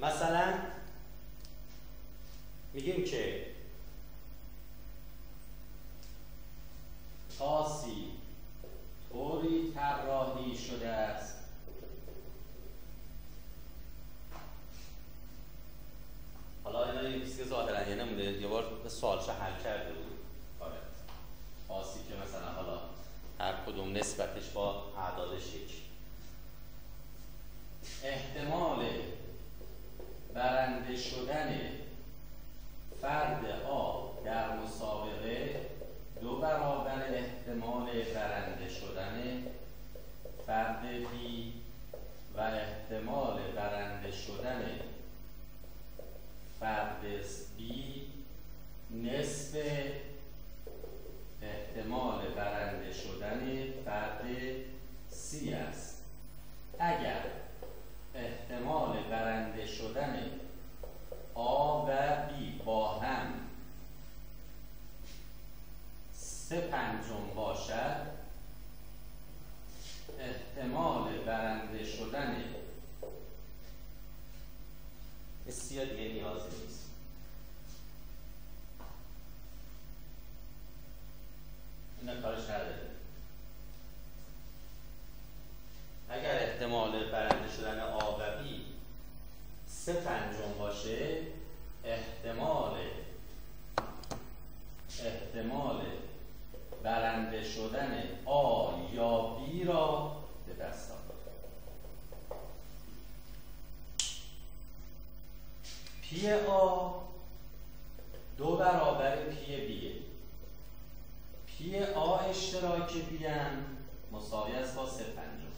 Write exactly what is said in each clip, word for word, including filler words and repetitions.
مثلا میگیم که تاسی طوری طراحی شده است حالا اینا یه چیزی که ظاهرا یه نمونه یه بار سوالش حل کرده بود. آره تاسی که مثلا حالا هر کدوم نسبتش با اعدادش یک. احتمال برنده شدن فرد آ در مسابقه دو برابر احتمال برنده شدن فرد بی و احتمال برنده شدن فرد بی نصف احتمال برنده شدن فرد سی است. اگر احتمال برنده شدن آ و بی با هم سه پنجم باشد، احتمال برنده شدن سی دیگه نیازی نیست. این کارش نداره. اگر احتمال برنده شدن آ و بی سه پنجم باشه، احتمال احتمال برنده شدن آ یا بی را به دست آورد. پی آ دو برابر پی بیه. پی آ اشتراک بی هم مساوی است با سه پنجم.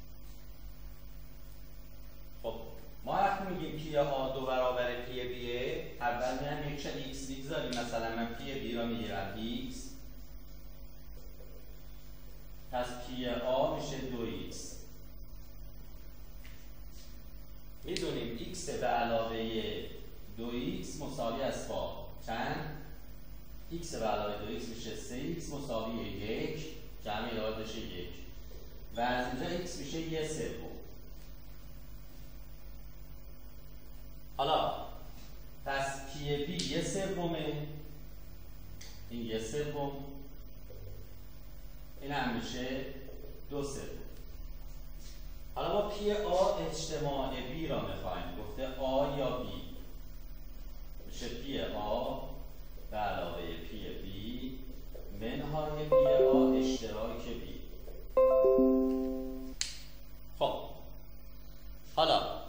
خب ما وقتی میگیم پی آ دو برابر پی بیه، اول میام یک شد ایکس بگذاریم. مثلا من پی بی را میگیرم ایکس، پس پی آ میشه دو ایکس. میدونیم ایکس به علاوه دو ایکس مساوی است با چند؟ ایکس به علاوه دو ایکس میشه سه ایکس مساوی یک، جمع ایرادش یک و از اینجا ایکس میشه یه سوم. حالا پس پی بی یه سومه، این یه سوم، این هم میشه دو سوم. حالا ما پی آ اجتماع بی را میخوایم. گفته آ یا بی، میشه پی آ به علاوه پی بی منهای پی آ اشتراک بی. خب حالا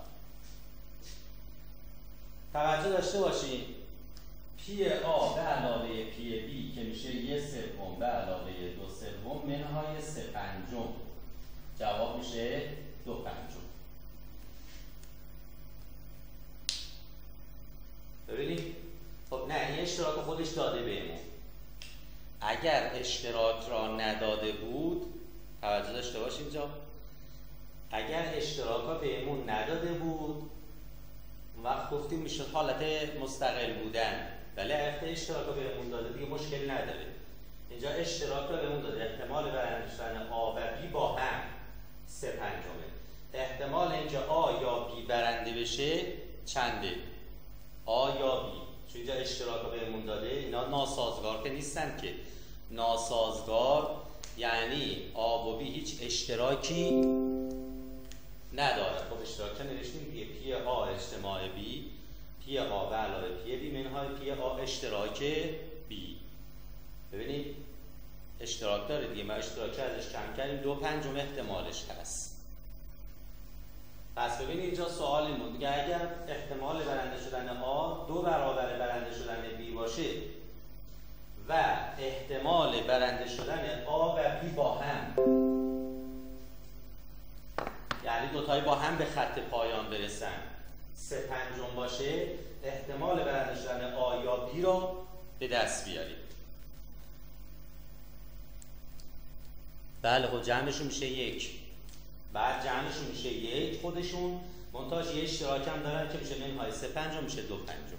توجه داشته باشید، پی آ به علاوه پی بی که میشه یه سوم به علاوه دو سوم منهای سه پنجم، جواب میشه دو پنجم. ببینید خب نه، این اشتراک خودش داده بهمون. اگر اشتراک را نداده بود، توجه داشته باشید اینجا، اگر اشتراک را بهمون نداده بود اون وقت گفتیم میشه حالت مستقل بودن، ولی اگه اشتراک را بهمون داده دیگه مشکل نداره. اینجا اشتراک را بهمون داده، احتمال برنده شدن آ و بی با هم سه پنجمه. احتمال اینکه آ یا بی برنده بشه چنده؟ آ یا بی. چون اینجا اشتراک را بهمون داده، اینا ناسازگار که نیستن که. ناسازگار یعنی آ و بی هیچ اشتراکی نداره. خب اشتراک نوشتیم دیگه، پی آ اجتماع بی، پی آ به علاوه پی بی منهای پی آ اشتراک بی. ببینید اشتراک داره دیگه، ما اشتراک ازش کم کردیم، دو پنجم احتمالش هست. پس ببینید اینجا سوالی بود دیگه، اگر احتمال برنده شدن آ دو برابر برنده شدن بی باشه و احتمال برنده شدن آ و بی با هم، یعنی دوتایی با هم به خط پایان برسن، سه پنجم باشه، احتمال برنده شدن آ یا بی رو به دست بیارید. بله خب جمعشون میشه یک، بعد جمعشون میشه یک خودشون، منتهاش یه اشتراک هم دارن که میشه منهای سه پنجم میشه دو پنجم.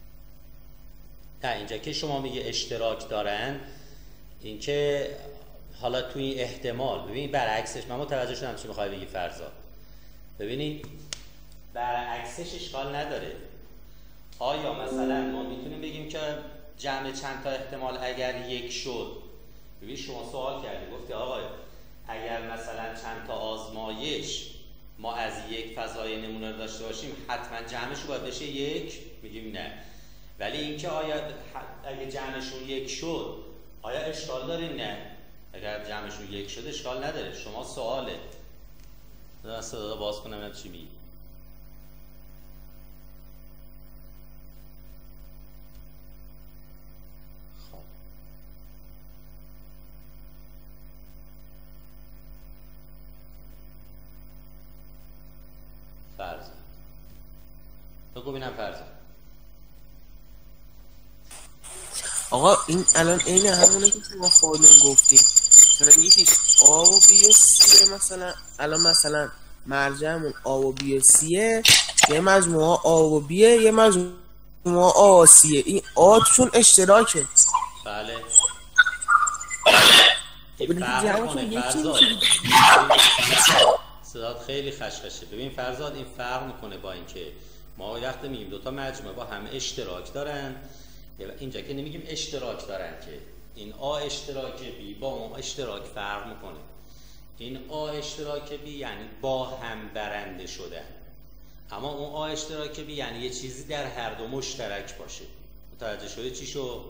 نه اینجا که شما میگه اشتراک دارن، این که حالا توی این احتمال ببین برعکسش، من متوجه شدم چی میخوای بگی فرزاد. ببینید برعکسش اشکال نداره. آیا مثلا ما میتونیم بگیم که جمع چند تا احتمال اگر یک شد؟ ببین شما سوال کردی گفتی آقا اگر مثلا چند تا آزمایش ما از یک فضای نمونه رو داشته باشیم حتما جمعش باید بشه یک؟ میگیم نه. ولی اینکه آیا اگه جمعشون یک شد آیا اشکال داره؟ نه. اگر جمعشون یک شد اشکال نداره. شما سواله دست دادا باز کنم ببینم چی میگی. فرض بگو ببینم فرض. آقا این الان عین همونه که شما خودمون گفتیم. مثلا یکی آ و بی و سیه، مثلا الان مثلا مرجعمون آ و بی و سیه، یه مجموعه آ و بیه، یه مجموعه آ و سیه. این آ توشون اشتراکه. بله این فرق کنه فرزاد. صدات خیلی خشخشه. ببین فرزاد این فرق میکنه با اینکه ما وقتی میگیم دوتا مجموعه با هم اشتراک دارن، اینجا که نمیگیم اشتراک دارن که این آ اشتراک بی با اون اشتراک فرق میکنه. این آ اشتراک بی یعنی با هم برنده شدن، اما اون آ اشتراک بی یعنی یه چیزی در هر دو مشترک باشه. متوجه شدی چی شو؟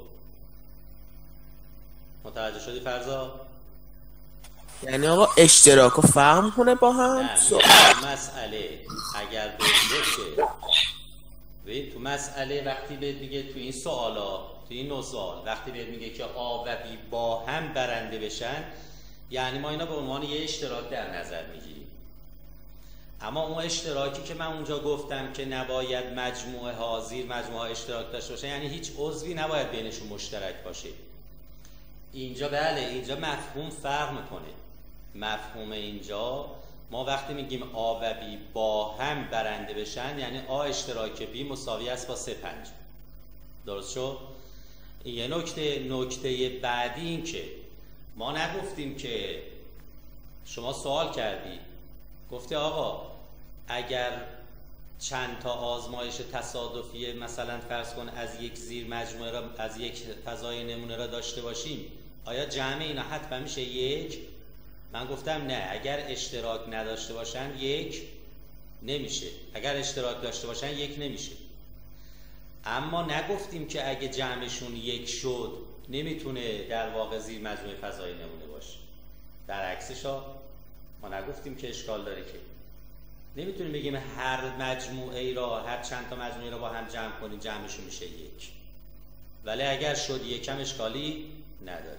متوجه شدی فرزاد؟ یعنی آقا اشتراک و فرق میکنه با هم؟ نه تو مسئله اگر بگه که تو مسئله وقتی بهت میگه تو این سوالا تو این نوع سوال وقتی بهت میگه که آ و بی با هم برنده بشن، یعنی ما اینا به عنوان یه اشتراک در نظر میگیریم. اما اون اشتراکی که من اونجا گفتم که نباید مجموعه ها زیر مجموعه ها اشتراک داشته باشه، یعنی هیچ عضوی نباید بینشون مشترک باشه. اینجا بله اینجا مفهوم فرق میکنه. مفهوم اینجا ما وقتی میگیم آ و بی با هم برنده بشن یعنی آ اشتراک بی مساوی است با سه پنج. درست شد؟ یه نکته نکته بعدی این که ما نگفتیم که شما سوال کردی گفتی آقا اگر چند تا آزمایش تصادفی مثلا فرض کن از یک زیر مجموعه را از یک فضای نمونه را داشته باشیم آیا جمع اینا حتما میشه یک؟ من گفتم نه، اگر اشتراک نداشته باشن یک نمیشه، اگر اشتراک داشته باشن یک نمیشه. اما نگفتیم که اگه جمعشون یک شد نمیتونه در واقع زیر مجموعه فضای نمونه باشه. برعکسش ها ما نگفتیم که اشکال داره که نمیتونیم بگیم هر مجموعه ای را هر چند تا مجموعه را با هم جمع کنیم جمعشون میشه یک، ولی اگر شد یکم اشکالی نداره.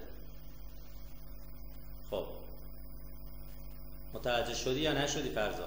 خب متوجه شدی یا نشدی فرزاد؟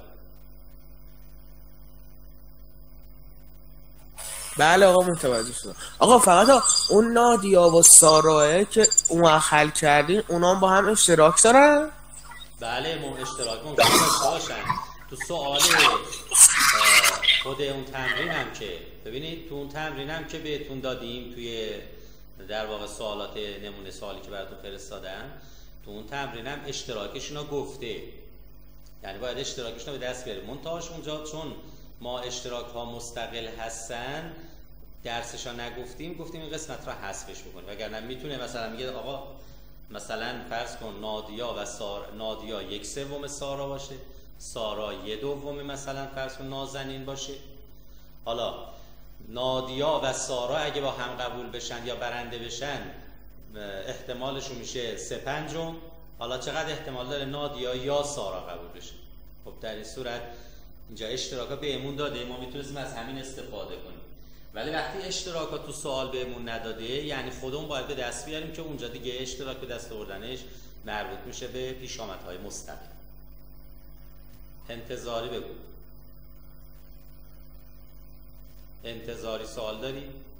بله آقا متوجه شدم. آقا فقط اون نادیا و ساراه که اون حل کردین اونا با هم اشتراک دارن؟ بله مم اشتراک ممکنه داشته باشن. تو سوال خود اون تمرین هم که ببینید تو اون تمرین هم که بهتون دادیم توی در واقع سوالات نمونه سوالی که براتون فرستادم تو اون تمرین هم اشتراکشون رو گفته، یعنی باید اشتراکشون رو به دست بیاریم. منتهاش اونجا چون ما اشتراک ها مستقل هستن درسش ها نگفتیم، گفتیم این قسمت را حذفش بکنیم، وگرنه میتونه مثلا میگه آقا مثلا فرض کن نادیا و سار نادیا یک سوم سارا باشه، سارا یک دوم مثلا فرض کن نازنین باشه. حالا نادیا و سارا اگه با هم قبول بشن یا برنده بشن احتمالشون میشه سه پنجم. حالا چقدر احتمال داره نادیا یا سارا قبول بشه؟ خب در این صورت اینجا اشتراکا بهمون داده، ما میتونیم از همین استفاده کنیم. ولی وقتی اشتراکا تو سوال بهمون نداده یعنی خودمون باید به دست بیاریم که اونجا دیگه اشتراک به دست آوردنش مربوط میشه به پیشامدهای مستقل. انتظاری بگو. انتظاری سوال داری؟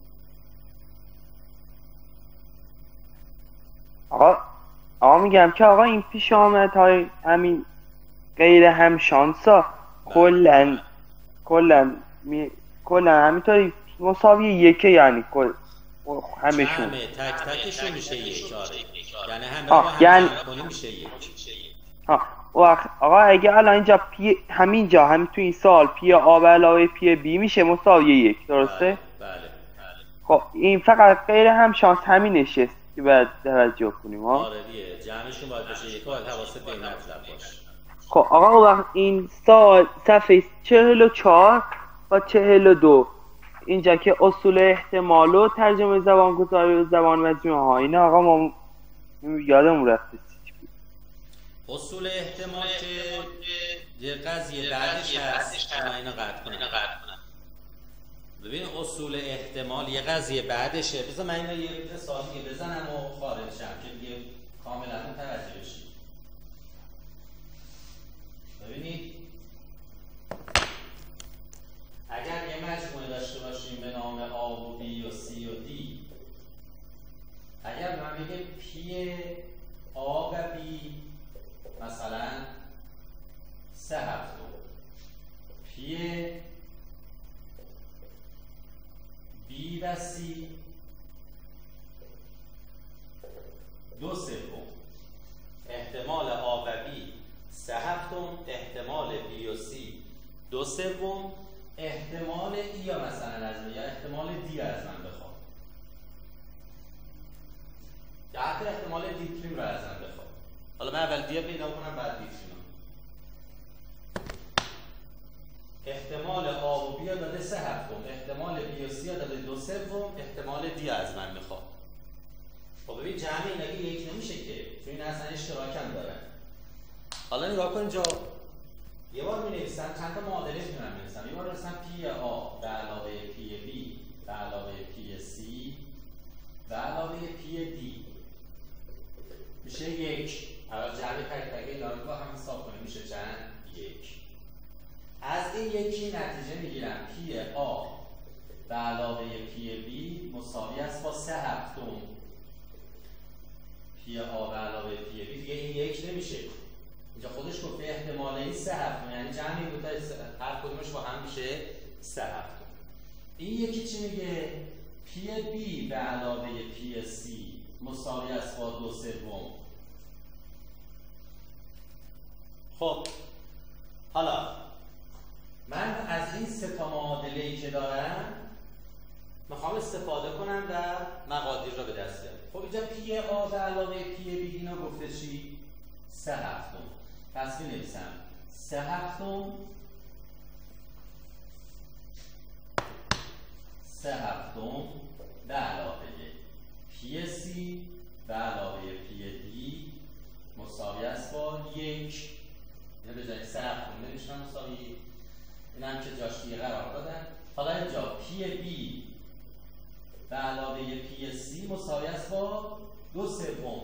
آقا آقا میگم که آقا این پیشامدهای همین غیر هم شانسا کلن کلن می کلن همینطوری مساوی یکه، یعنی کل همشون همه تک تکشون میشه یک. آره یعنی همه آه، با هم یعنی- جمع کنیم میشه یک. ها وقت آقا اگه الان اینجا پی همینجا همین تو این سال پی آ به علاوه پی بی میشه مساوی یک، درسته؟ بله بله. خب این فقط غیر هم شانس همینش است که باید توجه کنیم ها. آره دیگه جمعشون باید بشه یک. باید حواست به این مطلب باشه. خب آقا وقت این سال صفحه چهل و چهار و چهل و دو اینجا که اصول احتمال و ترجمه زبان گذاری و زبان مجموعه ها، این آقا ما یادمون رفته. اصول احتمال که یه قضیه بعدش هست، من اینو قطع کنم. ببین اصول احتمال یه قضیه بعدشه. بذار من اینو یه ریز سالی بزنم و خارج شم که دیگه کاملا متوجه بشید. ببینید اگر یه مجموعه داشته باشیم به نام آ و بی و سی و دی، اگر من بگه پی آ و بی مثلا سه هفتم، پی بی و سی دو سوم، احتمال آ و بی سه هفتم، احتمال بی و سی دو سوم، احتمال ای یا مثلا از من یا احتمال دی از من بخواد، یا حتی احتمال دی پریم رو از من بخواد. حالا من اول دی پیدا کنم بعد دی پریم. احتمال آ و بی داده سه هفتم، احتمال بی و سی داده دو سوم، احتمال دی از من میخواد. خب ببین جمع اینا که یک نمیشه که، چون این اصلا اشتراک هم دارن. حالا نگاه کن اینجا یه بار می نویسم چند تا معادله میتونم بنویسم. یه بار نویسم پی آ به علاوه پی بی به علاوه پی سی به علاوه پی دی میشه یک. اول جمع تک تک اینا رو با هم حساب کنیم میشه چند؟ یک. از این یکی نتیجه میگیرم پی آ به علاوه پی بی مساوی است با سه هفتم. پی آ به علاوه پی بی دیگه این یک نمیشه. اینجا خودش گفته احتمال این سه هفتم، یعنی جمع این دوتا هر کدومش با هم میشه سه هفتم. این یکی چی میگه؟ پی بی به علاوه پی سی مساوی است با دو سوم. خب حالا من از این سه تا معادله‌ای که دارم میخوام استفاده کنم و مقادیر رو به دست بیارم. خب اینجا پی آ به علاوه پی بی اینا گفته چی؟ سه هفتم. پس می نویسم سه هفتم سه هفتم به علاوه پی سی به علاوه پی دی مساوی است با یک. اینو به جای سه هفتم نمیشونم مساوی، این هم که جاش دیگه قرار دادن. حالا اینجا پی بی به علاوه پی سی مساوی است با دو سوم.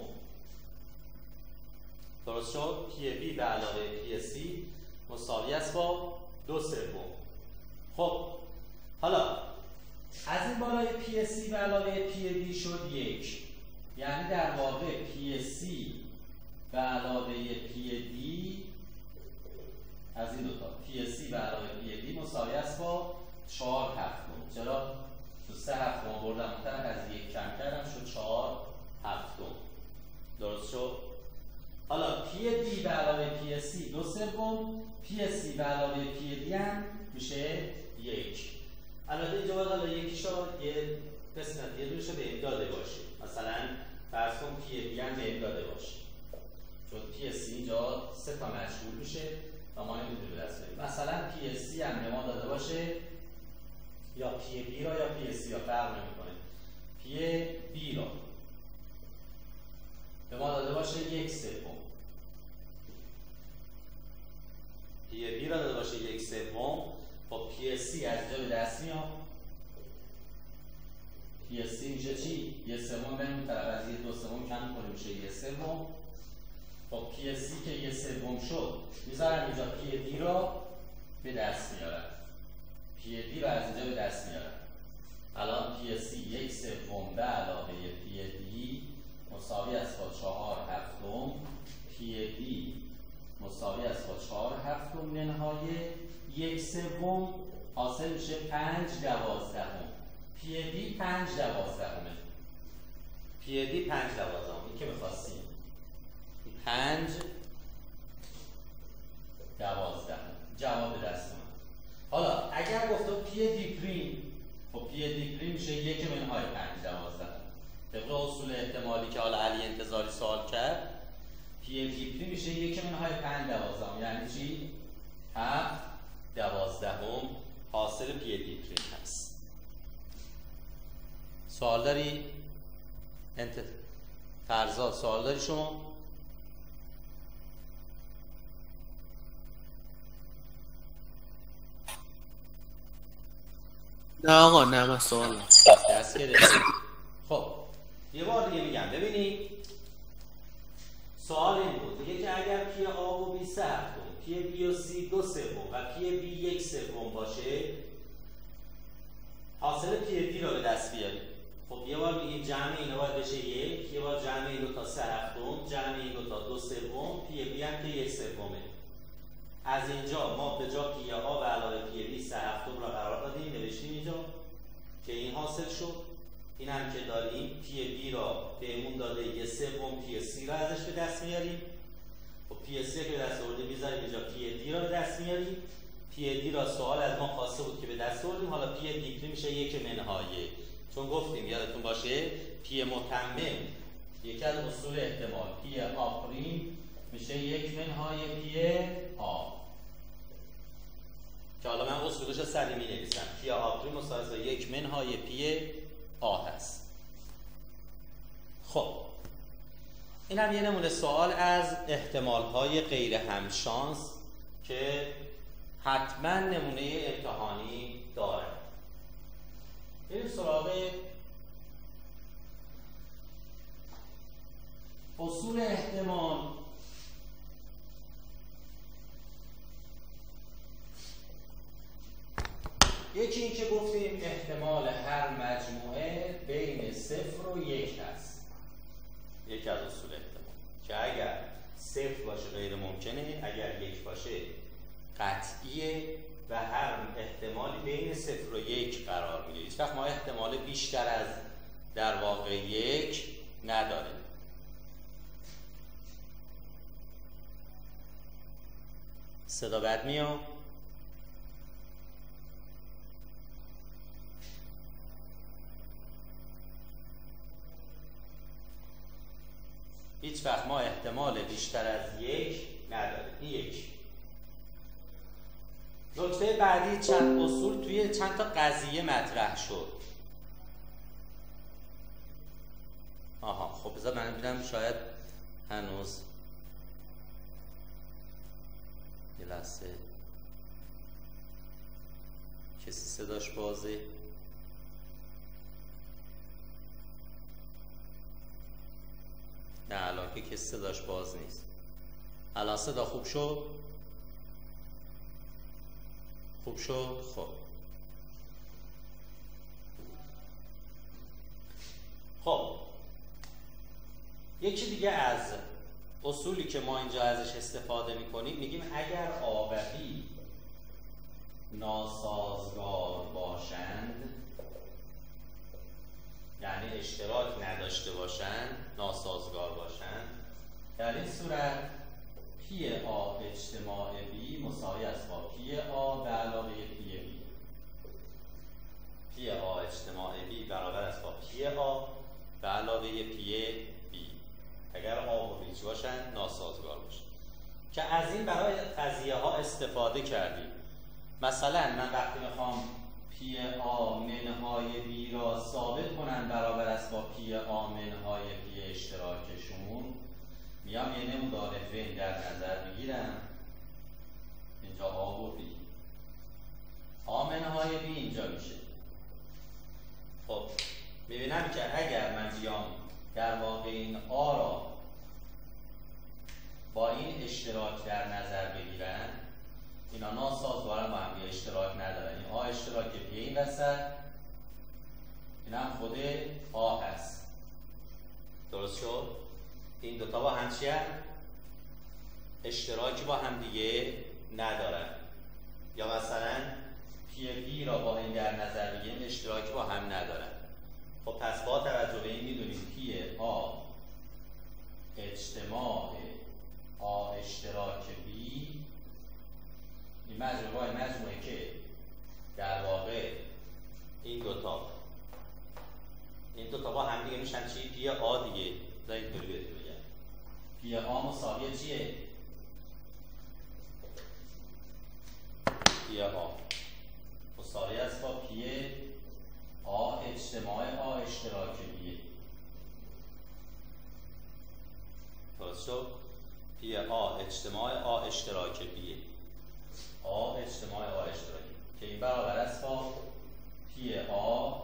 درست شد؟ پی بی به علاوه پی سی مساوی است با دو سوم. خب حالا از این بالای پی سی به علاوه پی بی شد یک، یعنی در واقع پی سی به علاوه پی دی از این دوتا پی سی به علاوه پی دی مساوی است با چهار هفتم. چرا؟ تو سه هفتم آوردم اون طرف از یک کم کردم شد چهار هفتم. درست شد؟ حالا پی بی به علاوه پی سی دو سوم، پی سی به علاوه پی دی هم میشه یک. البته اینجا باید حالا یکیشو یه قسمت یه دونشو به این داده باشه. مثلا فرض کن پی بی هم به این داده باشه، چون پی سی اینجا سه تا مجهول میشه و ما نمیتونیم به دست بریم. مثلا پی سی هم به ما داده باشه یا پی بی را یا پی سی را فرق نمیکنه، پی بی را به ما داده باشه یک سوم، پی بی را داده باشه یک سوم. خب پی سی از اینجا به دست میاد، پی سی میشه چی؟ یه سوم بریم اون طرف از یه دو سوم کم کنیم میشه یه سوم. خب پی سی که یه سوم شد میذارم اینجا پی دی را به دست میارم، پی دی را از اینجا به دست میارم. الان پی سی یک سوم به علاوه پی دی مساوی است با چهار هفتم، پی دی مساوی است با چهار هفتم نهایه یک سوم، حاصل میشه پنج دوازدهم. پی دی پنج دوازدهمه. پی دی پنج دوازدهم، این که میخواستیم پنج دوازدهم جواب دست من. حالا اگر گفتم پی دی پریم، خب پی دی پریم میشه یک منهای پنج دوازدهم. طبق اصول احتمالی که حالا علی انتظاری سوال کرد، پی دی پریم میشه یک منهای پنج دوازدهم، یعنی چی؟ هفت دوازدهم حاصل پی دی پریم هست. سوال داری؟ انت فرزاد سوال داری شما؟ نه آقا نه من سوال دست گرفتی. خب یه بار دیگه میگم ببینید، سوال این بود دیگه که اگر پی آ و بی سه هفتم، پی بی و سی دو سوم و پی بی یک سوم باشه، حاصل پی دی رو به دست بیاریم. خب یه بار میگیم جمع اینا باید بشه یک، یه بار جمع این دو تا سه هفتم، جمع این دو تا دو سوم، پی بی هم که یک سومه. از اینجا ما به جا پی آ به علاوه پی بی سه هفتم را قرار دادیم، نوشتیم اینجا که این حاصل شد. این هم که داریم پی بی را بهمون داده، یه سوم پی سی را ازش به دست میاریم. خب پی سی که به دست آورده میذاریم اینجا، پی دی را به دست میاریم. پی دی را سوال از ما خواسته بود که به دست آوردیم، حالا پی دی پریم میشه یک منهای، چون گفتیم یادتون باشه پی متمم یکی از اصول احتمال پی آ پریم میشه یک منهای پی آ، که حالا من اصولش رو سریع می نویسم. پی آ پریم مساوی با یک منهای پی آ هست. خب این هم یه نمونه سوال از احتمال های غیر همشانس که حتما نمونه امتحانی داره. بریم سراغ اصول احتمال. یکی این که گفتیم احتمال هر مجموعه بین صفر و یک هست. یکی از اصول احتمال که اگر صفر باشه غیر ممکنه، اگر یک باشه قطعیه و هر احتمالی بین صفر و یک قرار میگیره. هیچ وقت ما احتمال بیشتر از در واقع یک نداریم. صدا بد میاد؟ هیچ وقت ما احتمال بیشتر از یک نداریم. این یک. نکته بعدی، چند اصول توی چند تا قضیه مطرح شد. آها خب بذار من ببینم، شاید هنوز یه لحظه کسی صداش بازه. نه الان که کسی صداش باز نیست. الان صدا خوب شد؟ خوب شد؟ خب خب یکی دیگه از اصولی که ما اینجا ازش استفاده میکنیم، میگیم اگر آ و بی ناسازگار باشند، یعنی اشتراک نداشته باشند، ناسازگار باشند، در این صورت پی آ اجتماع بی مساوی است با پی آ به علاوه پی بی. پی آ اجتماع بی برابر است با پی آ به علاوه پی بی اگر آ و بی باشند، ناسازگار باشند. که از این برای قضیه ها استفاده کردیم. مثلا من وقتی میخوام پی آ منهای بی را ثابت کنن برابر است با پی آ منهای پی اشتراکشون، میام یه نمودار فعل در نظر میگیرم، اینجا آ و بی، آ منهای بی اینجا میشه. خب میبینم که اگر من بیام در واقع این آ را با این اشتراک در نظر بگیرم، اینا ناسازگارن، با هم اشتراک ندارن. این آ اشتراک پی این وسط، این هم خود آ هست. درست شد؟ این دوتا با هم چی هم؟ اشتراکی با هم دیگه ندارن. یا مثلا پی بی را با این در نظر بگیریم اشتراکی با هم ندارن. خب پس با توجه به این میدونیم پی آ اجتماع آ اشتراک بی این مجموعه با این مجموعه که در واقع این دوتا این دوتا با هم دیگه میشن چی؟ پی آ دیگه. بذار اینطوری بهتون بگم پی آ مساوی چیه؟ پی آ مساوی است با پی آ اجتماع آ اشتراک بیه. درست شد؟ پی آ اجتماع آ اشتراک بیه. آ اجتماع آ اشتراک که این برابر است با پی آ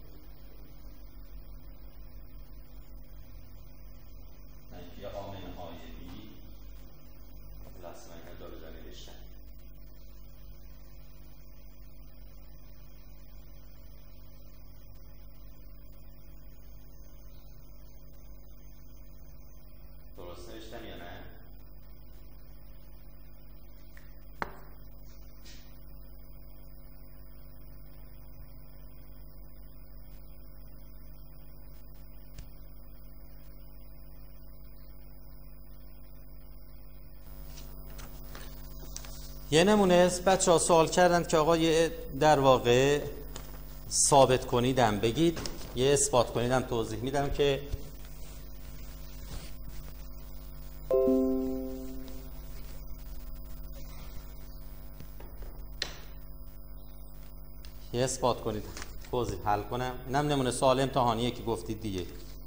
نه پی آ منهای بی. لحظه من اینو داره جا نوشتم. درست نوشتم یا نه؟ یه نمونه است بچه ها سوال کردند که آقا یه در واقع ثابت کنیدم بگید، یه اثبات کنیدم توضیح میدم که یه اثبات کنید توضیح حل کنم. اینم نمونه سوال امتحانیه که گفتید دیگه.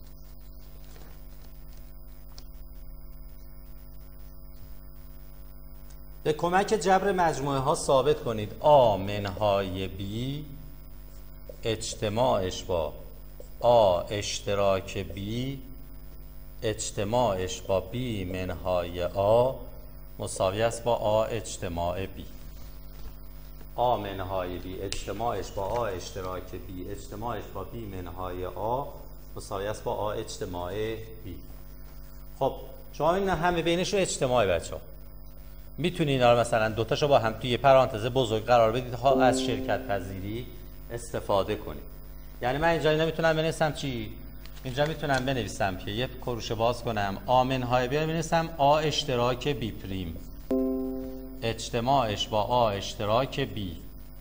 به کمک جبر مجموعه ها ثابت کنید آ منهای بی اجتماعش با آ اشتراک بی اجتماعش با بی منهای آ مساوی است با آ اجتماع بی. آ منهای بی اجتماعش با آ اشتراک بی اجتماعش با بی منهای آ مساوی است با آ اجتماع بی. خب شما این همه بینش رو اجتماعی بچه ها میتونید اینا رو مثلا دوتاشو با هم توی پرانتز بزرگ قرار بدید ها از شرکت پذیری استفاده کنید. یعنی من اینجا اینا میتونم بنویسم چی؟ اینجا میتونم بنویسم که یه کروشه باز کنم آ منهای بی بنویسم آ اشتراک بی پریم اجتماعش با آ اشتراک بی.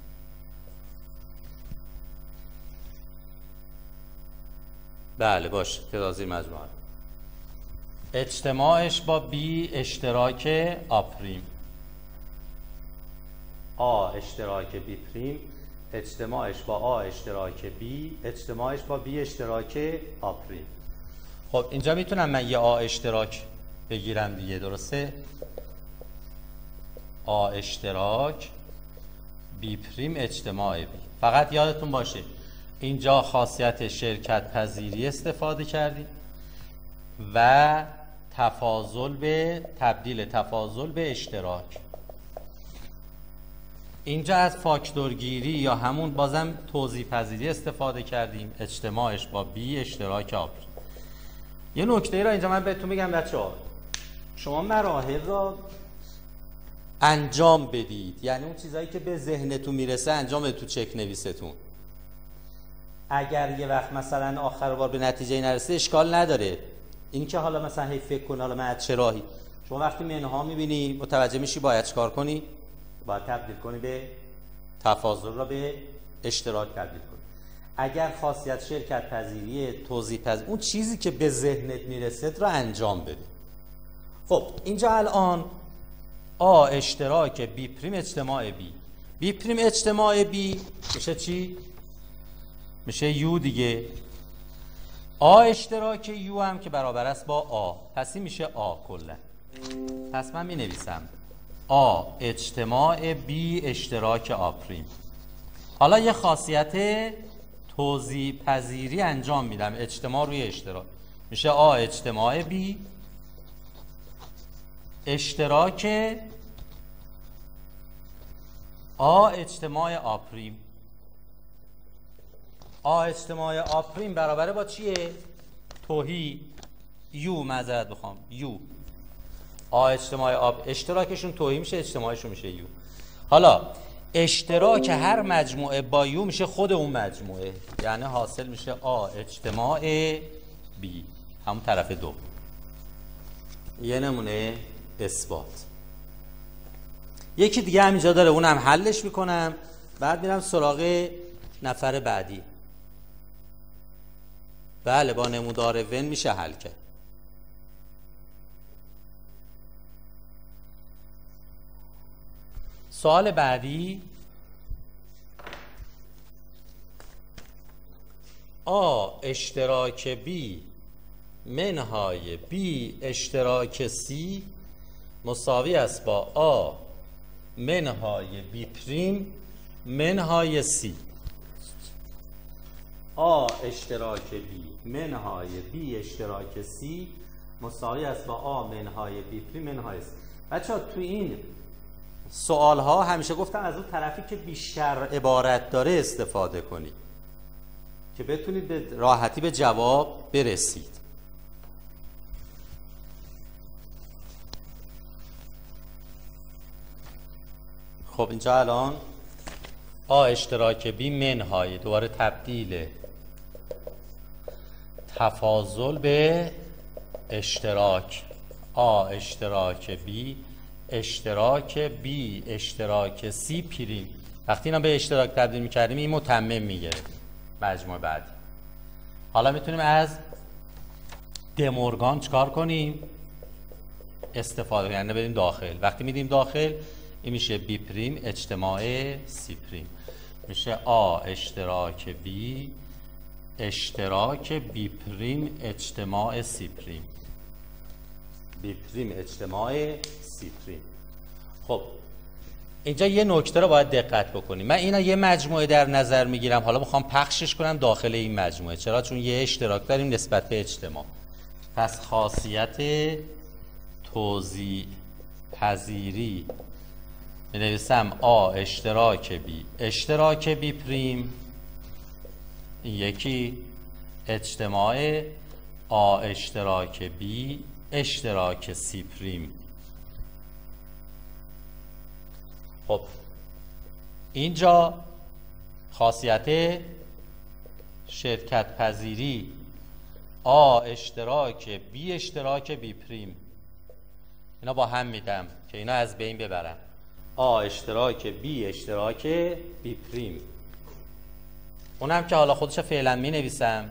بله باشه ترازی مجموعه اجتماعش با بی اشتراک آ پریم آ اشتراک بی پریم اجتماعش با آ اشتراک بی اجتماعش با بی اشتراک آ پریم. خب اینجا میتونم من یه آ اشتراک بگیرم دیگه درسته؟ آ اشتراک بی پریم اجتماع بی. فقط یادتون باشه اینجا خاصیت شرکت پذیری استفاده کردیم و تفاضل به تبدیل تفاضل به اشتراک. اینجا از فاکتورگیری یا همون بازم توضیح پذیری استفاده کردیم اجتماعش با بی اشتراک آ پریم. یه نکته را اینجا من بهتون میگم بچه‌ها شما مراحل را انجام بدید، یعنی اون چیزایی که به ذهنتون میرسه انجام بدید تو چک نویستون. اگر یه وقت مثلا آخر بار به نتیجه نرسه اشکال نداره، این که حالا مثلا هی فکر کن حالا من از چه راهی. شما وقتی منها میبینی متوجه میشی باید چیکار کنی؟ باید تبدیل کنی به تفاضل را به اشتراک تبدیل کنی. اگر خاصیت شرکت پذیری توضیح پذیری اون چیزی که به ذهنت میرسه را انجام بده. خب اینجا الان آ اشتراک بی پریم اجتماع بی بی پریم اجتماع بی میشه چی؟ میشه یو دیگه. آ اشتراک یو هم که برابر است با آ، پس این میشه آ کلا. پس من می نویسم آ اجتماع بی اشتراک آ پریم. حالا یه خاصیت توضیح پذیری انجام میدم اجتماع روی اشتراک، میشه آ اجتماع بی اشتراک آ اجتماع آ پریم. آ اجتماع آ پریم برابره با چیه؟ توهی یو معذرت بخوام یو. آ اجتماع آ اشتراکشون توهی میشه اجتماعشون میشه یو. حالا اشتراک هر مجموعه با یو میشه خود اون مجموعه، یعنی حاصل میشه آ اجتماع بی، همون طرف دو. یه نمونه اثبات. یکی دیگه همینجا داره، اونم حلش میکنم، بعد میرم سراغ نفر بعدی. بله با نمودار ون میشه حل کرد. سوال بعدی، آ اشتراک بی منهای بی اشتراک سی مساوی است با آ منهای بی پریم منهای سی. آ اشتراک بی منهای بی اشتراک سی مساوی است با آ منهای بی پریم منهای سی. بچه‌ها تو این سوال ها همیشه گفتم از اون طرفی که بیشتر عبارت داره استفاده کنید که بتونید به راحتی به جواب برسید. خب اینجا الان آ اشتراک بی منهای دوباره تبدیل تفاضل به اشتراک، آ اشتراک بی اشتراک بی اشتراک سی پریم. وقتی اینا به اشتراک تبدیل میکردیم این متمم میگیره مجموع بعدی. حالا میتونیم از دمورگان چکار کنیم؟ استفاده کنیم، یعنی بریم داخل. وقتی میدیم داخل این میشه بی پریم اجتماع سی پریم، میشه آ اشتراک بی اشتراک بی پریم اجتماع سی پریم، بی پریم اجتماع سی پریم. خب اینجا یه نکته رو باید دقت بکنیم. من اینا یه مجموعه در نظر میگیرم، حالا میخوام پخشش کنم داخل این مجموعه. چرا؟ چون یه اشتراک داریم نسبت به اجتماع. پس خاصیت توزیع پذیری می نویسم آ اشتراک بی اشتراک بی پریم، این یکی اجتماع آ اشتراک بی اشتراک سی پریم. خب اینجا خاصیت شرکت پذیری آ اشتراک بی اشتراک بی پریم، اینا با هم میدم که اینا از بین ببرم. آ اشتراک بی اشتراک بی پریم، اونم که حالا خودش فعلا می نویسم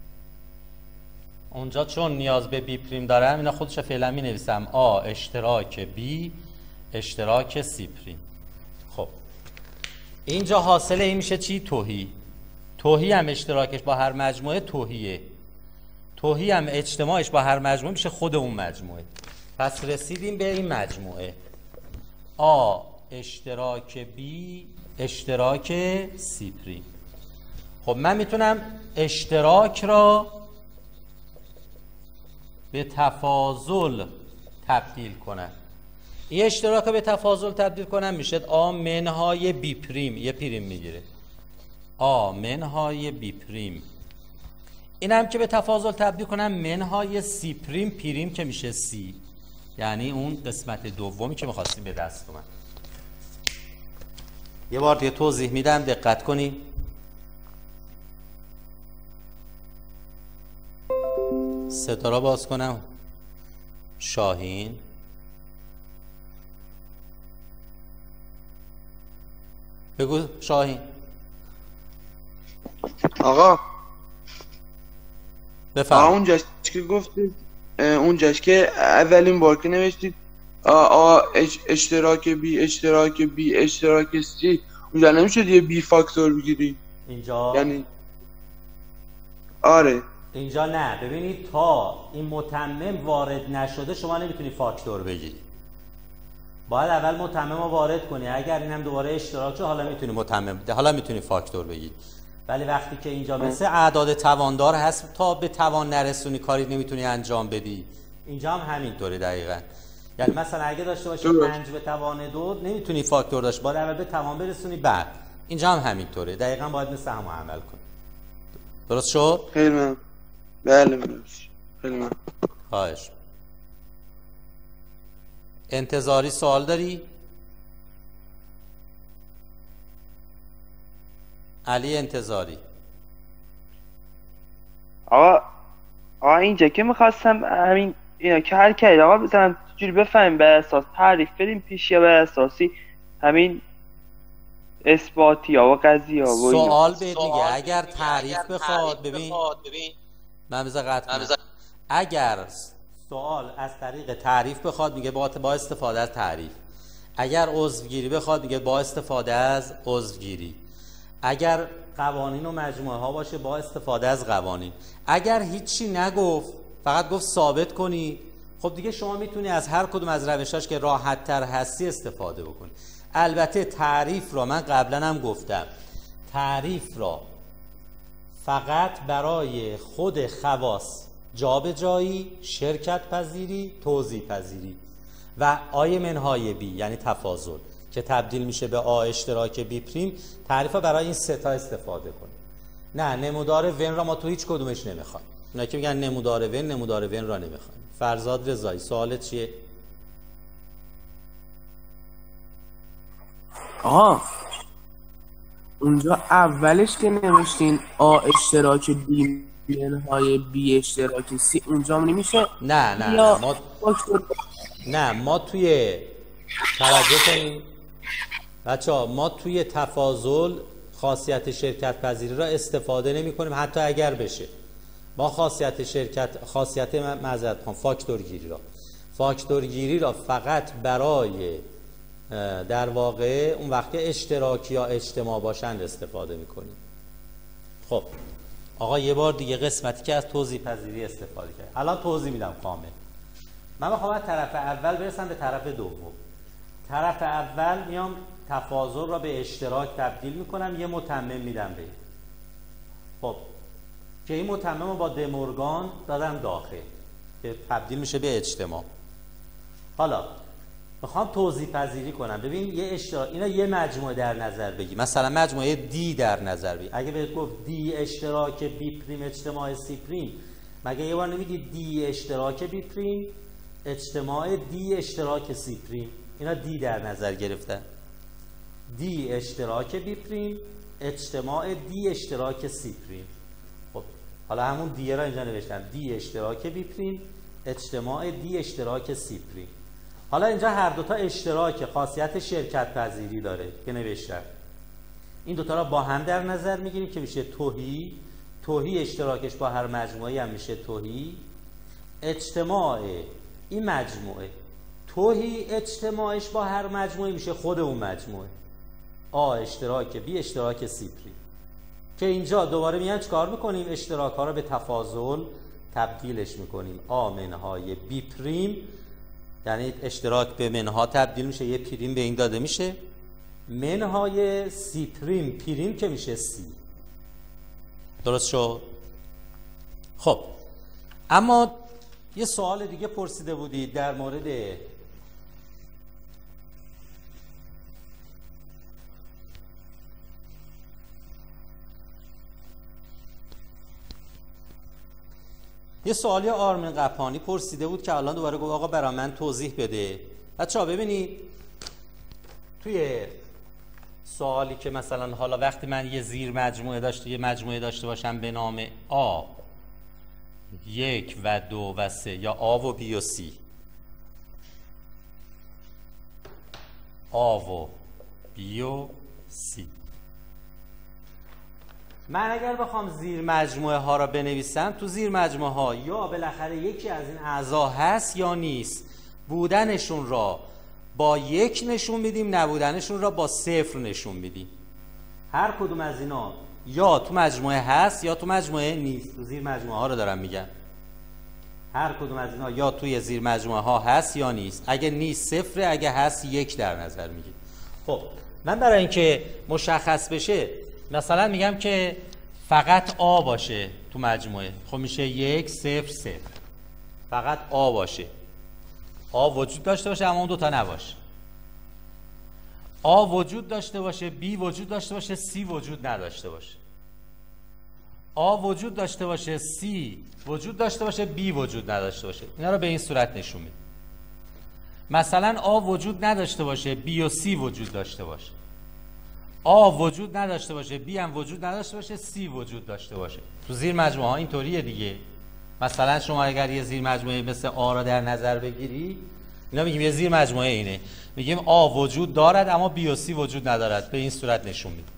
اونجا، چون نیاز به بی پریم دارم اینا خودش فعلا می نویسم آ اشتراک بی اشتراک سی پریم. خب اینجا حاصل این میشه چی؟ توهی. توهی هم اشتراکش با هر مجموعه توهیه، توهی هم اجتماعش با هر مجموعه میشه خود اون مجموعه. پس رسیدیم به این مجموعه آ اشتراک بی اشتراک سی پریم. خب من میتونم اشتراک را به تفاضل تبدیل کنم. این اشتراک را به تفاضل تبدیل کنم میشه آ منهای بی پریم، یه پریم میگیره، آ منهای بی پریم. اینم که به تفاضل تبدیل کنم منهای سی پریم پریم که میشه سی، یعنی اون قسمت دومی که میخواستیم به دست اومد. یه بار دیگه توضیح میدم دقت کنیم. ستاره باز کنم. شاهین بگو. شاهین آقا بفرم. اونجاش که گفتید، اونجاش که اولین بار که نوشتید آ آ اشتراک بی اشتراک بی اشتراک سی، اونجا نمیشد یه بی فاکتور بگیری اینجا؟ یعنی آره اینجا نه. ببینید تا این متمم وارد نشده شما نمیتونی فاکتور بگیری، باید اول متمم رو وارد کنی. اگر اینم دوباره اشتراک شد حالا میتونی متمم حالا میتونی فاکتور بگیری. ولی وقتی که اینجا مثل اعداد تواندار هست تا به توان نرسونی کاری نمیتونی انجام بدی، اینجا هم همینطوره دقیقاً. یعنی مثلا اگه داشته باشی پنج به توان دو نمیتونی فاکتور داشت، باید اول به توان برسونی بعد. اینجا هم همینطوره دقیقاً، باید مثل هم عمل کنی. درست شد؟ خیلی من بله خیلی من خواهش. انتظاری سوال داری؟ علی انتظاری. آقا آقا اینجا که میخواستم همین اینا که هر کرد آقا مثلا جوری بفهمیم بر اساس تعریف بریم پیش یا بر اساسی همین اثباتی ها و قضیه ها و اینا. سوال به دیگه اگر تعریف بخواد ببین من بذار قطع کنم. اگر سوال از طریق تعریف بخواد میگه با با استفاده از تعریف. اگر عضوگیری بخواد میگه با استفاده از عضوگیری. اگر قوانین و مجموعه ها باشه با استفاده از قوانین. اگر هیچی نگفت فقط گفت ثابت کنی، خب دیگه شما میتونی از هر کدوم از روشاش که راحت تر هستی استفاده بکنی. البته تعریف را من قبلا هم گفتم، تعریف را فقط برای خود خواص جابجایی، شرکت پذیری، توزیع پذیری و آی منهای بی یعنی تفاضل که تبدیل میشه به آ اشتراک بی پریم، تعریف برای این سه تا استفاده کنیم. نه نمودار ون را ما تو هیچ کدومش نمیخوایم. اونا که میگن نمودار ون نمودار ون را نمیخوایم. فرزاد رضایی سوالت چیه؟ آها اونجا اولش که نوشتین آ اشتراک بی منهای بی اشتراک سی اونجا نمیشه؟ نه نه نه ما نه ما توی توجه کنیم بچه ها، ما توی تفاضل خاصیت شرکت پذیری را استفاده نمی کنیم حتی اگر بشه. ما خاصیت شرکت خاصیت معذرت خواهم فاکتور گیری را فاکتور گیری را فقط برای در واقع اون وقت اشتراکی یا اجتماع باشند استفاده می کنیم. خب آقا یه بار دیگه قسمتی که از توزیع پذیری استفاده کرد. الان توضیح میدم کامل. من میخوام از طرف اول برسم به طرف دوم. طرف اول میام تفاضل را به اشتراک تبدیل میکنم، یه متمم میدم به. خب که این متمم رو با دمورگان دادم داخل که تبدیل میشه به اجتماع. حالا میخوام توزیع پذیری کنم. ببین یه اشتراک، اینا یه مجموعه در نظر بگی، مثلا مجموعه دی در نظر بگی. اگه بهت گفت دی اشتراک بی پریم اجتماع سی پریم، مگه یه بار نمیگی دی اشتراک بی پریم اجتماع دی اشتراک سی پریم؟ اینا دی در نظر گرفتن. دی اشتراک بی پریم اجتماع دی اشتراک سی پریم. خب حالا همون دی را اینجا نوشتم، دی اشتراک بی پریم اجتماع دی اشتراک سی پریم. حالا اینجا هر دوتا اشتراک خاصیت شرکت پذیری داره که نوشتم. این دوتا را با هم در نظر میگیریم که میشه توهی. توهی اشتراکش با هر مجموعه هم میشه توهی. اجتماع این مجموعه توهی اجتماعش با هر مجموعه میشه خود اون مجموعه آ اشتراک بی اشتراک سی پریم. که اینجا دوباره میان چکار میکنیم؟ اشتراک ها رو به تفاضل تبدیلش میکنیم. آ منهای بی پریم یعنی اشتراک به منها تبدیل میشه، یه پریم به این داده میشه، منهای سی پریم پریم که میشه سی. درست شد؟ خب اما یه سوال دیگه پرسیده بودید در مورد یه سوالی آرمین قپانی پرسیده بود که الان دوباره گفت آقا برای من توضیح بده. بچه‌ها ببینید توی سوالی که مثلا حالا وقتی من یه زیر مجموعه داشته یه مجموعه داشته باشم به نام آ یک و دو و سه یا آ و بی و سی، آ و بی و سی، من اگر بخوام زیر مجموعه ها را بنویسم، تو زیر مجموعه ها یا بالاخره یکی از این اعضا هست یا نیست. بودنشون را با یک نشون میدیم، نبودنشون را با صفر نشون میدیم. هر کدوم از اینا یا تو مجموعه هست یا تو مجموعه نیست. تو زیر مجموعه ها رو دارم میگم. هر کدوم از اینا یا توی زیر مجموعه ها هست یا نیست. اگه نیست صفره، اگه هست یک در نظر میگیم. خب من برای اینکه مشخص بشه مثلا میگم که فقط آ باشه تو مجموعه. خب میشه یک صفر صفر. فقط آ باشه. آ وجود داشته باشه اما اون دوتا نباشه. آ وجود داشته باشه، بی وجود داشته باشه، سی وجود نداشته باشه. آ وجود داشته باشه، سی وجود داشته باشه، بی وجود نداشته باشه. اینا رو به این صورت نشون میدیم. مثلا آ وجود نداشته باشه، بی و سی وجود داشته باشه. آ وجود نداشته باشه، بی هم وجود نداشته باشه، سی وجود داشته باشه. تو زیر مجموعه ها اینطوریه دیگه. مثلا شما اگر یه زیر مجموعه مثل آ را در نظر بگیری، اینا میگیم یه زیر مجموعه اینه، میگیم آ وجود دارد اما بی و سی وجود ندارد، به این صورت نشون میده.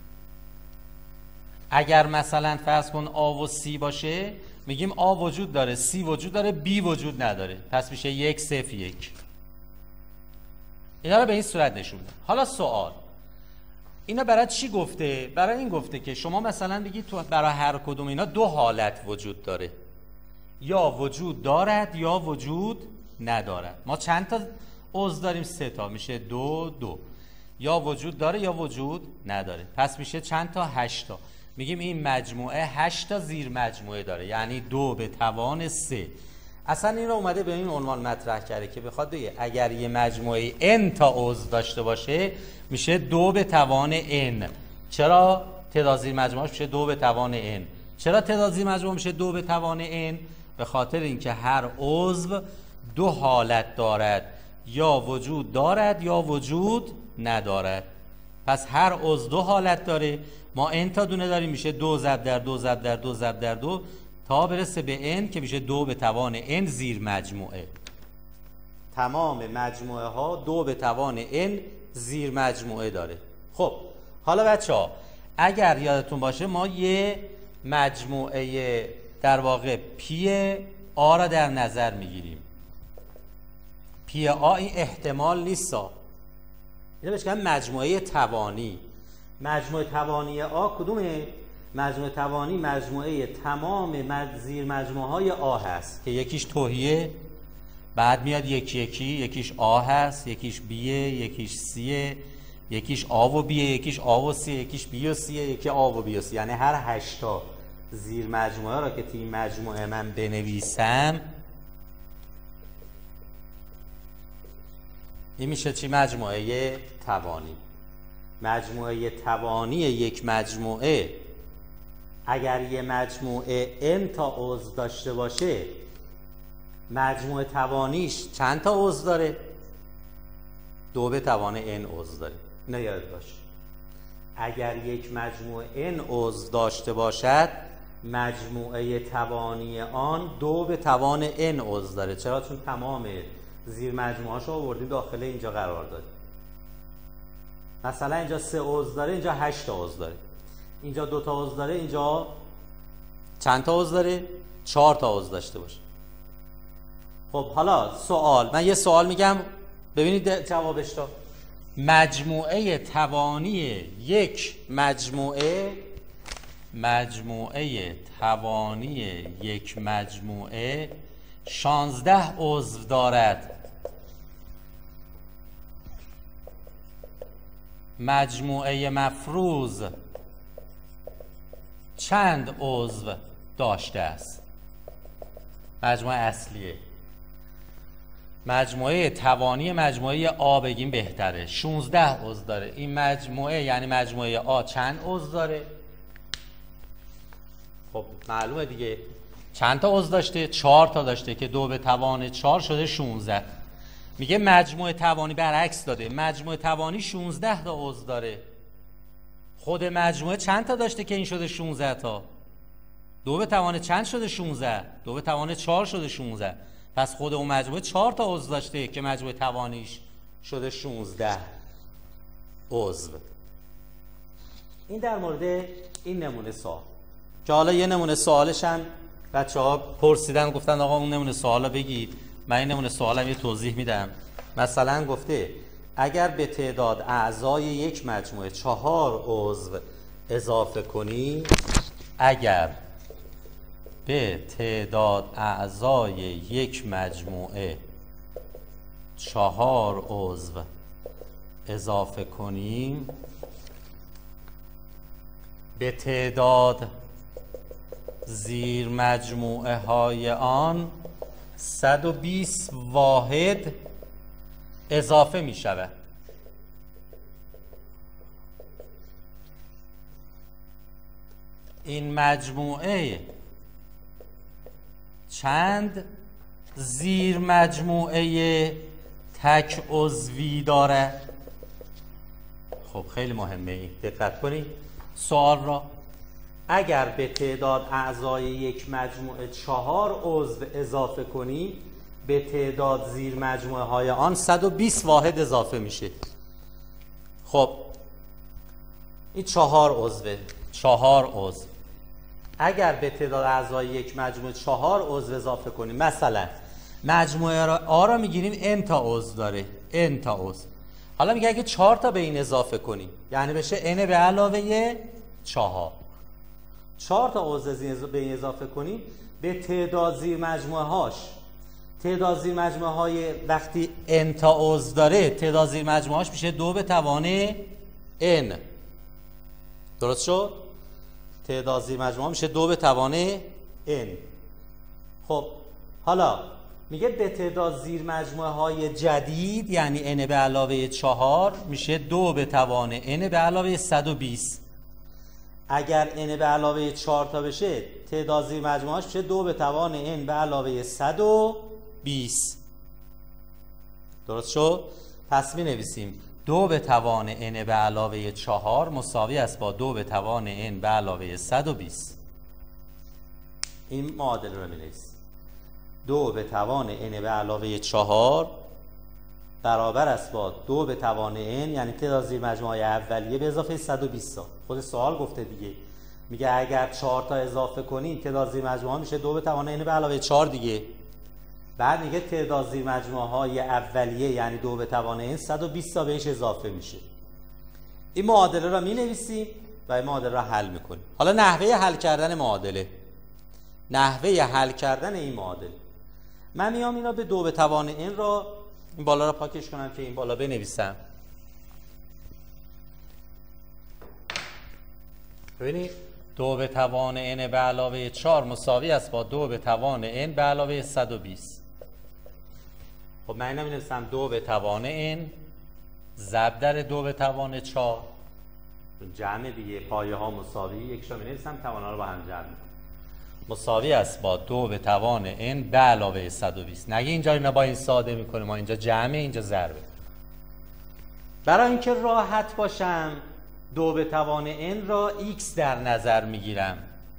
اگر مثلا فرض کن آ و سی باشه، میگیم آ وجود داره، سی وجود داره، بی وجود نداره، پس میشه یک صفر یک. اینا رو به این صورت نشون میده. حالا سوال، اینا برای چی گفته؟ برای این گفته که شما مثلا بگید تو برای هر کدوم اینا دو حالت وجود داره، یا وجود دارد یا وجود ندارد. ما چند تا عضو داریم؟ سه تا، میشه دو دو. یا وجود داره یا وجود نداره، پس میشه چند تا؟ هشت تا. میگیم این مجموعه هشت تا زیر مجموعه داره، یعنی دو به توان سه. اصلا این رو اومده به این عنوان مطرح کرده که بخواد بگه اگر یه مجموعه n تا عضو داشته باشه میشه دو به توان n. چرا تعداد زیر مجموعه میشه دو به توان n؟ چرا تعداد زیر مجموعه میشه دو به توان n؟ به خاطر اینکه هر عضو دو حالت دارد، یا وجود دارد یا وجود ندارد. پس هر عضو دو حالت داره. ما n تا دونه داریم، میشه دو ضرب در دو ضرب در دو ضرب در دو تا برسه به n که میشه دو به توان n زیر مجموعه. تمام مجموعه ها دو به توان n زیر مجموعه داره. خب حالا بچه ها اگر یادتون باشه ما یه مجموعه در واقع پی آ را در نظر میگیریم. پی آ این احتمال نیستا، اینو بهش میگن مجموعه توانی. مجموعه توانی آ کدومه؟ مجموعه توانی مجموعه تمام مج... زیر مجموعه های آ هست که یکیش توهیه، بعد میاد یکی یکی، یکیش آ هست، یکیش بیه، یکیش سیه، یکیش آ و بیه، یکیش آ و سیه، یکیش بی و سیه، یکی آ و بی و سیه. یعنی هر هشتا زیر مجموعه را که توی مجموعه من بنویسم این میشه چی؟ مجموعه توانی. مجموعه توانی یک مجموعه اگر یه مجموعه n تا عضو داشته باشه، مجموعه توانیش چند تا عضو داره؟ دو به توان n عضو داره. نه یاد باش، اگر یک مجموعه n عضو داشته باشد مجموعه توانی آن دو به توان n عضو داره. چرا؟ چون تمام زیر مجموعه هاشو آوردیم داخل اینجا قرار دادیم. مثلا اینجا سه عضو داره، اینجا هشت تا عضو داره. اینجا دو تا عضو داره، اینجا چند تا عضو داره؟ چهار تا عضو داشته باشه. خب حالا سوال، من یه سوال میگم ببینید جوابش رو. مجموعه توانی یک مجموعه مجموعه توانی یک مجموعه شانزده عضو دارد. مجموعه مفروض چند عضو داشته است؟ مجموعه اصلیه. مجموعه توانی مجموعه آ بگیم بهتره، شانزده عضو داره. این مجموعه یعنی مجموعه آ چند عضو داره؟ خب معلومه دیگه، چند تا عضو داشته؟ چهار تا داشته که دو به توان چهار شده شانزده. میگه مجموعه توانی برعکس داده، مجموعه توانی شانزده تا عضو داره. خود مجموعه چند تا داشته که این شده شانزده تا؟ دو به توان چند شده شانزده؟ دو به توان چهار شده شانزده. پس خود اون مجموعه چهار تا عضو داشته که مجموعه توانیش شده شانزده عضو. این در مورد این نمونه سوال که حالا یه نمونه سوالش هم بچه ها پرسیدن، گفتن آقا اون نمونه سوالا بگید. من این نمونه سوالم یه توضیح میدم. مثلا گفته اگر به تعداد اعضای یک مجموعه چهار عضو اضافه کنی، اگر به تعداد اعضای یک مجموعه چهار عضو اضافه کنیم، به تعداد زیر مجموعه های آن صد و بیست واحد اضافه می شود. این مجموعه چند زیر مجموعه تک عضوی داره؟ خب خیلی مهمه این، دقت کنید سوال را. اگر به تعداد اعضای یک مجموعه چهار عضو اضافه کنیم به تعداد زیر مجموعه های آن صد و بیست واحد اضافه میشه. خب این چهار عضوه، چهار عضو. اگر به تعداد اعضای یک مجموعه چهار عضو اضافه کنیم، مثلا مجموعه را آ را میگیریم n تا عضو داره، n تا عضو. حالا میگه اگه چهار تا به این اضافه کنیم یعنی بشه n به علاوه چهار. چهار تا عضو به این اضافه کنیم به تعداد زیر مجموعه هاش، تعداد زیر مجموعه های وقتی n تا عضو داره تعداد زیر مجموعه هاش میشه دو به توان n. درست شد؟ تعداد زیر مجموعه ها میشه دو به توان n. خب حالا میگه به تعداد زیر مجموعه های جدید یعنی n به علاوه چهار میشه دو به توان n به علاوه صد و بیست. اگر n به علاوه چهار تا بشه تعداد زیر مجموعه هاش میشه دو به توان n به علاوه صد و بیست. درست شد؟ پس می نویسیم دو به توان n به علاوه چهار مساوی است با دو به توان n به علاوه صد و بیست. این معادله رو می نویسیم. دو به توان n به علاوه چهار برابر است با دو به توان n یعنی تعداد زیر مجموعه های اولیه به اضافه صد و بیست تا. خود سوال گفته دیگه، میگه اگر چهار تا اضافه کنیم تعداد زیر مجموعه ها میشه دو به توان n به علاوه چهار دیگه. بعد میگه تعداد زیر مجموعه های اولیه یعنی دو به توان n صد و بیست تا بهش اضافه میشه. این معادله را می نویسیم و این معادله را حل میکنیم. حالا نحوه حل کردن معادله، نحوه حل کردن این معادله، من میام اینا به دو به توان n را این بالا را پاکش کنم که این بالا بنویسم. ببینید دو به توان n به علاوه چهار مساوی است با دو به توان n به علاوه صد و بیست. خب من اینا می نویسم دو به توان n ضرب در دو به توان چهار، جمع دیگه پایه ها مساوی، یکشا می نویسم توان ها رو با هم جمع می مساوی است با دو به توان n به علاوه صد و بیست. نگه اینجا اینا با این ساده میکنه، ما اینجا جمعه اینجا ضربه. برای اینکه راحت باشم دو به توان n را x در نظر میگیرم.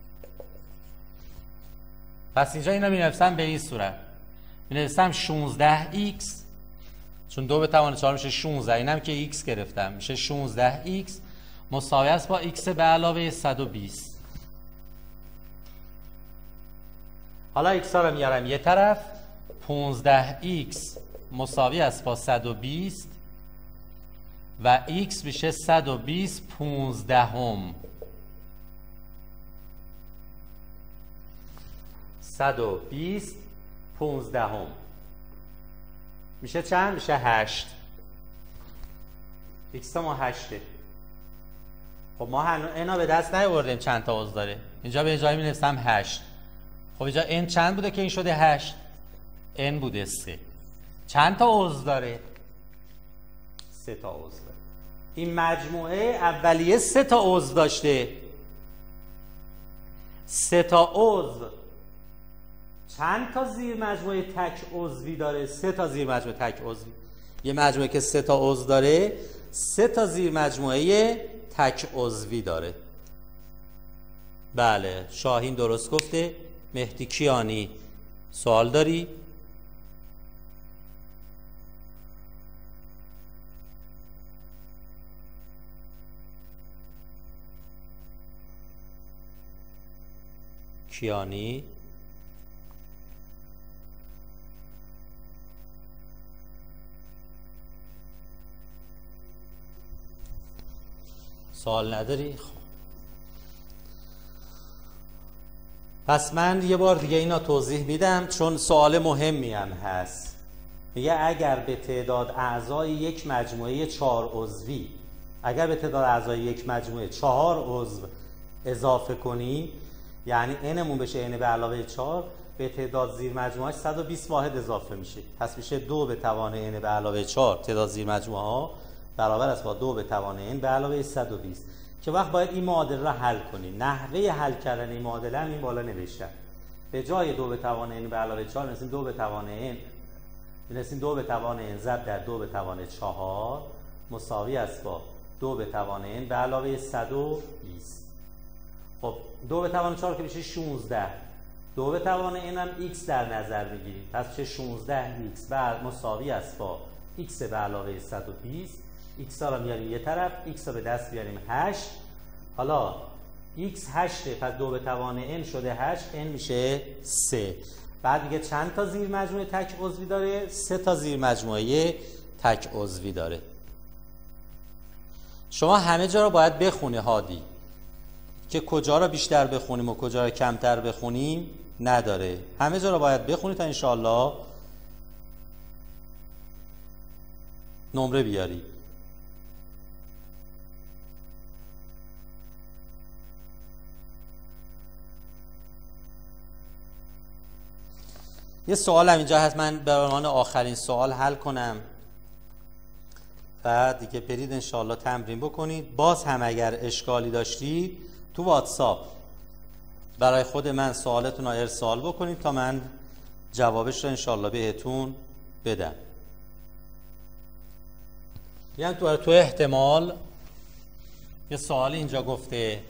پس اینجا اینا می نویسم به این صورت، می نویسم شانزده x چون دو به توان چهار میشه شانزده، اینم که x گرفتم میشه شانزده x مساوی است با x به علاوه صد و بیست. حالا x ها رو میارم یه طرف، پانزده x مساوی است با صد و بیست و x میشه صد و بیست پانزدهم. صد و بیست پانزدهم میشه چند؟ میشه هشت. x ما هشته. خب ما هنوز اینا به دست نیاوردیم چند تا عضو داره. اینجا به جای می نویسم هشت. خب اینجا n چند بوده که این شده هشت؟ n بوده سه. چند تا عضو داره؟ سه تا عضو داره. این مجموعه اولیه سه تا عضو داشته. سه تا عضو چند تا زیر مجموعه تک عضوی داره؟ سه تا زیر مجموعه تک عضوی. یه مجموعه که سه تا عضو داره سه تا زیر مجموعه تک عضوی داره. بله شاهین درست گفته. مهدی کیانی سوال داری؟ کیانی سوال نداری؟ خب پس من یه بار دیگه اینا توضیح میدم چون سوال مهمی هم هست. میگه اگر به تعداد اعضای یک مجموعه چهار عضوی اگر به تعداد اعضای یک مجموعه چهار عضو اضافه کنیم یعنی n مون بشه n به علاوه چهار، به تعداد زیر مجموعه‌اش صد و بیست واحد اضافه میشه. پس میشه دو به توان n به علاوه چهار تعداد زیر مجموعه ها برابر است با دو به توان n به علاوه صد و بیست که وقت باید این معادله را حل کنیم. نحوه حل کردن این معادله هم این بالا نوشتم. به جای دو به توان n به علاوه چهار نویسیم دو به توان n نویسیم دو به توان n ضرب در دو به توان چهار مساوی است با دو به توان n به علاوه صد و بیست. خب دو به توان چهار که میشه شانزده، دو به توان n هم x در نظر بگیرید، پس میشه شانزده x بر مساوی است با x به علاوه صد و بیست. x ها رو میاریم یه طرف، x ها به دست بیاریم هشت. حالا x هشت، پس دو به توان n شده هشت، n میشه سه. بعد دیگه چند تا زیر مجموعه تک عضوی داره؟ سه تا زیر مجموعه تک عضوی داره. شما همه جا رو باید بخونی هادی، که کجا رو بیشتر بخونیم و کجا رو کمتر بخونیم نداره. همه جا رو باید بخونی تا انشاءالله نمره بیاری. یه سوال هم اینجا هست، من به عنوان آخرین سوال حل کنم و دیگه برید انشاءالله تمرین بکنید. باز هم اگر اشکالی داشتید تو واتساپ برای خود من سوالتون رو ارسال بکنید تا من جوابش رو انشاءالله بهتون بدم. یعنی تو تو احتمال یه سوال اینجا گفته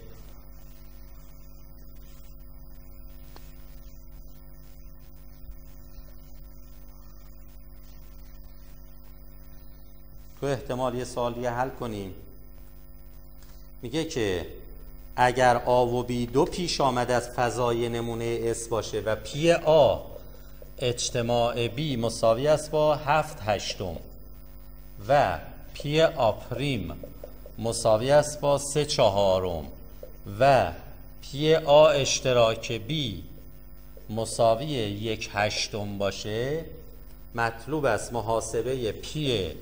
تو احتمال یه سوال دیگه حل کنیم. میگه که اگر آ و بی دو پیش آمد از فضای نمونه اس باشه و پی آ اجتماع بی مساوی است با هفت هشتم و پی آ پریم مساوی است با سه چهارم و پی آ اشتراک بی مساوی یک هشتم باشه، مطلوب است محاسبه پی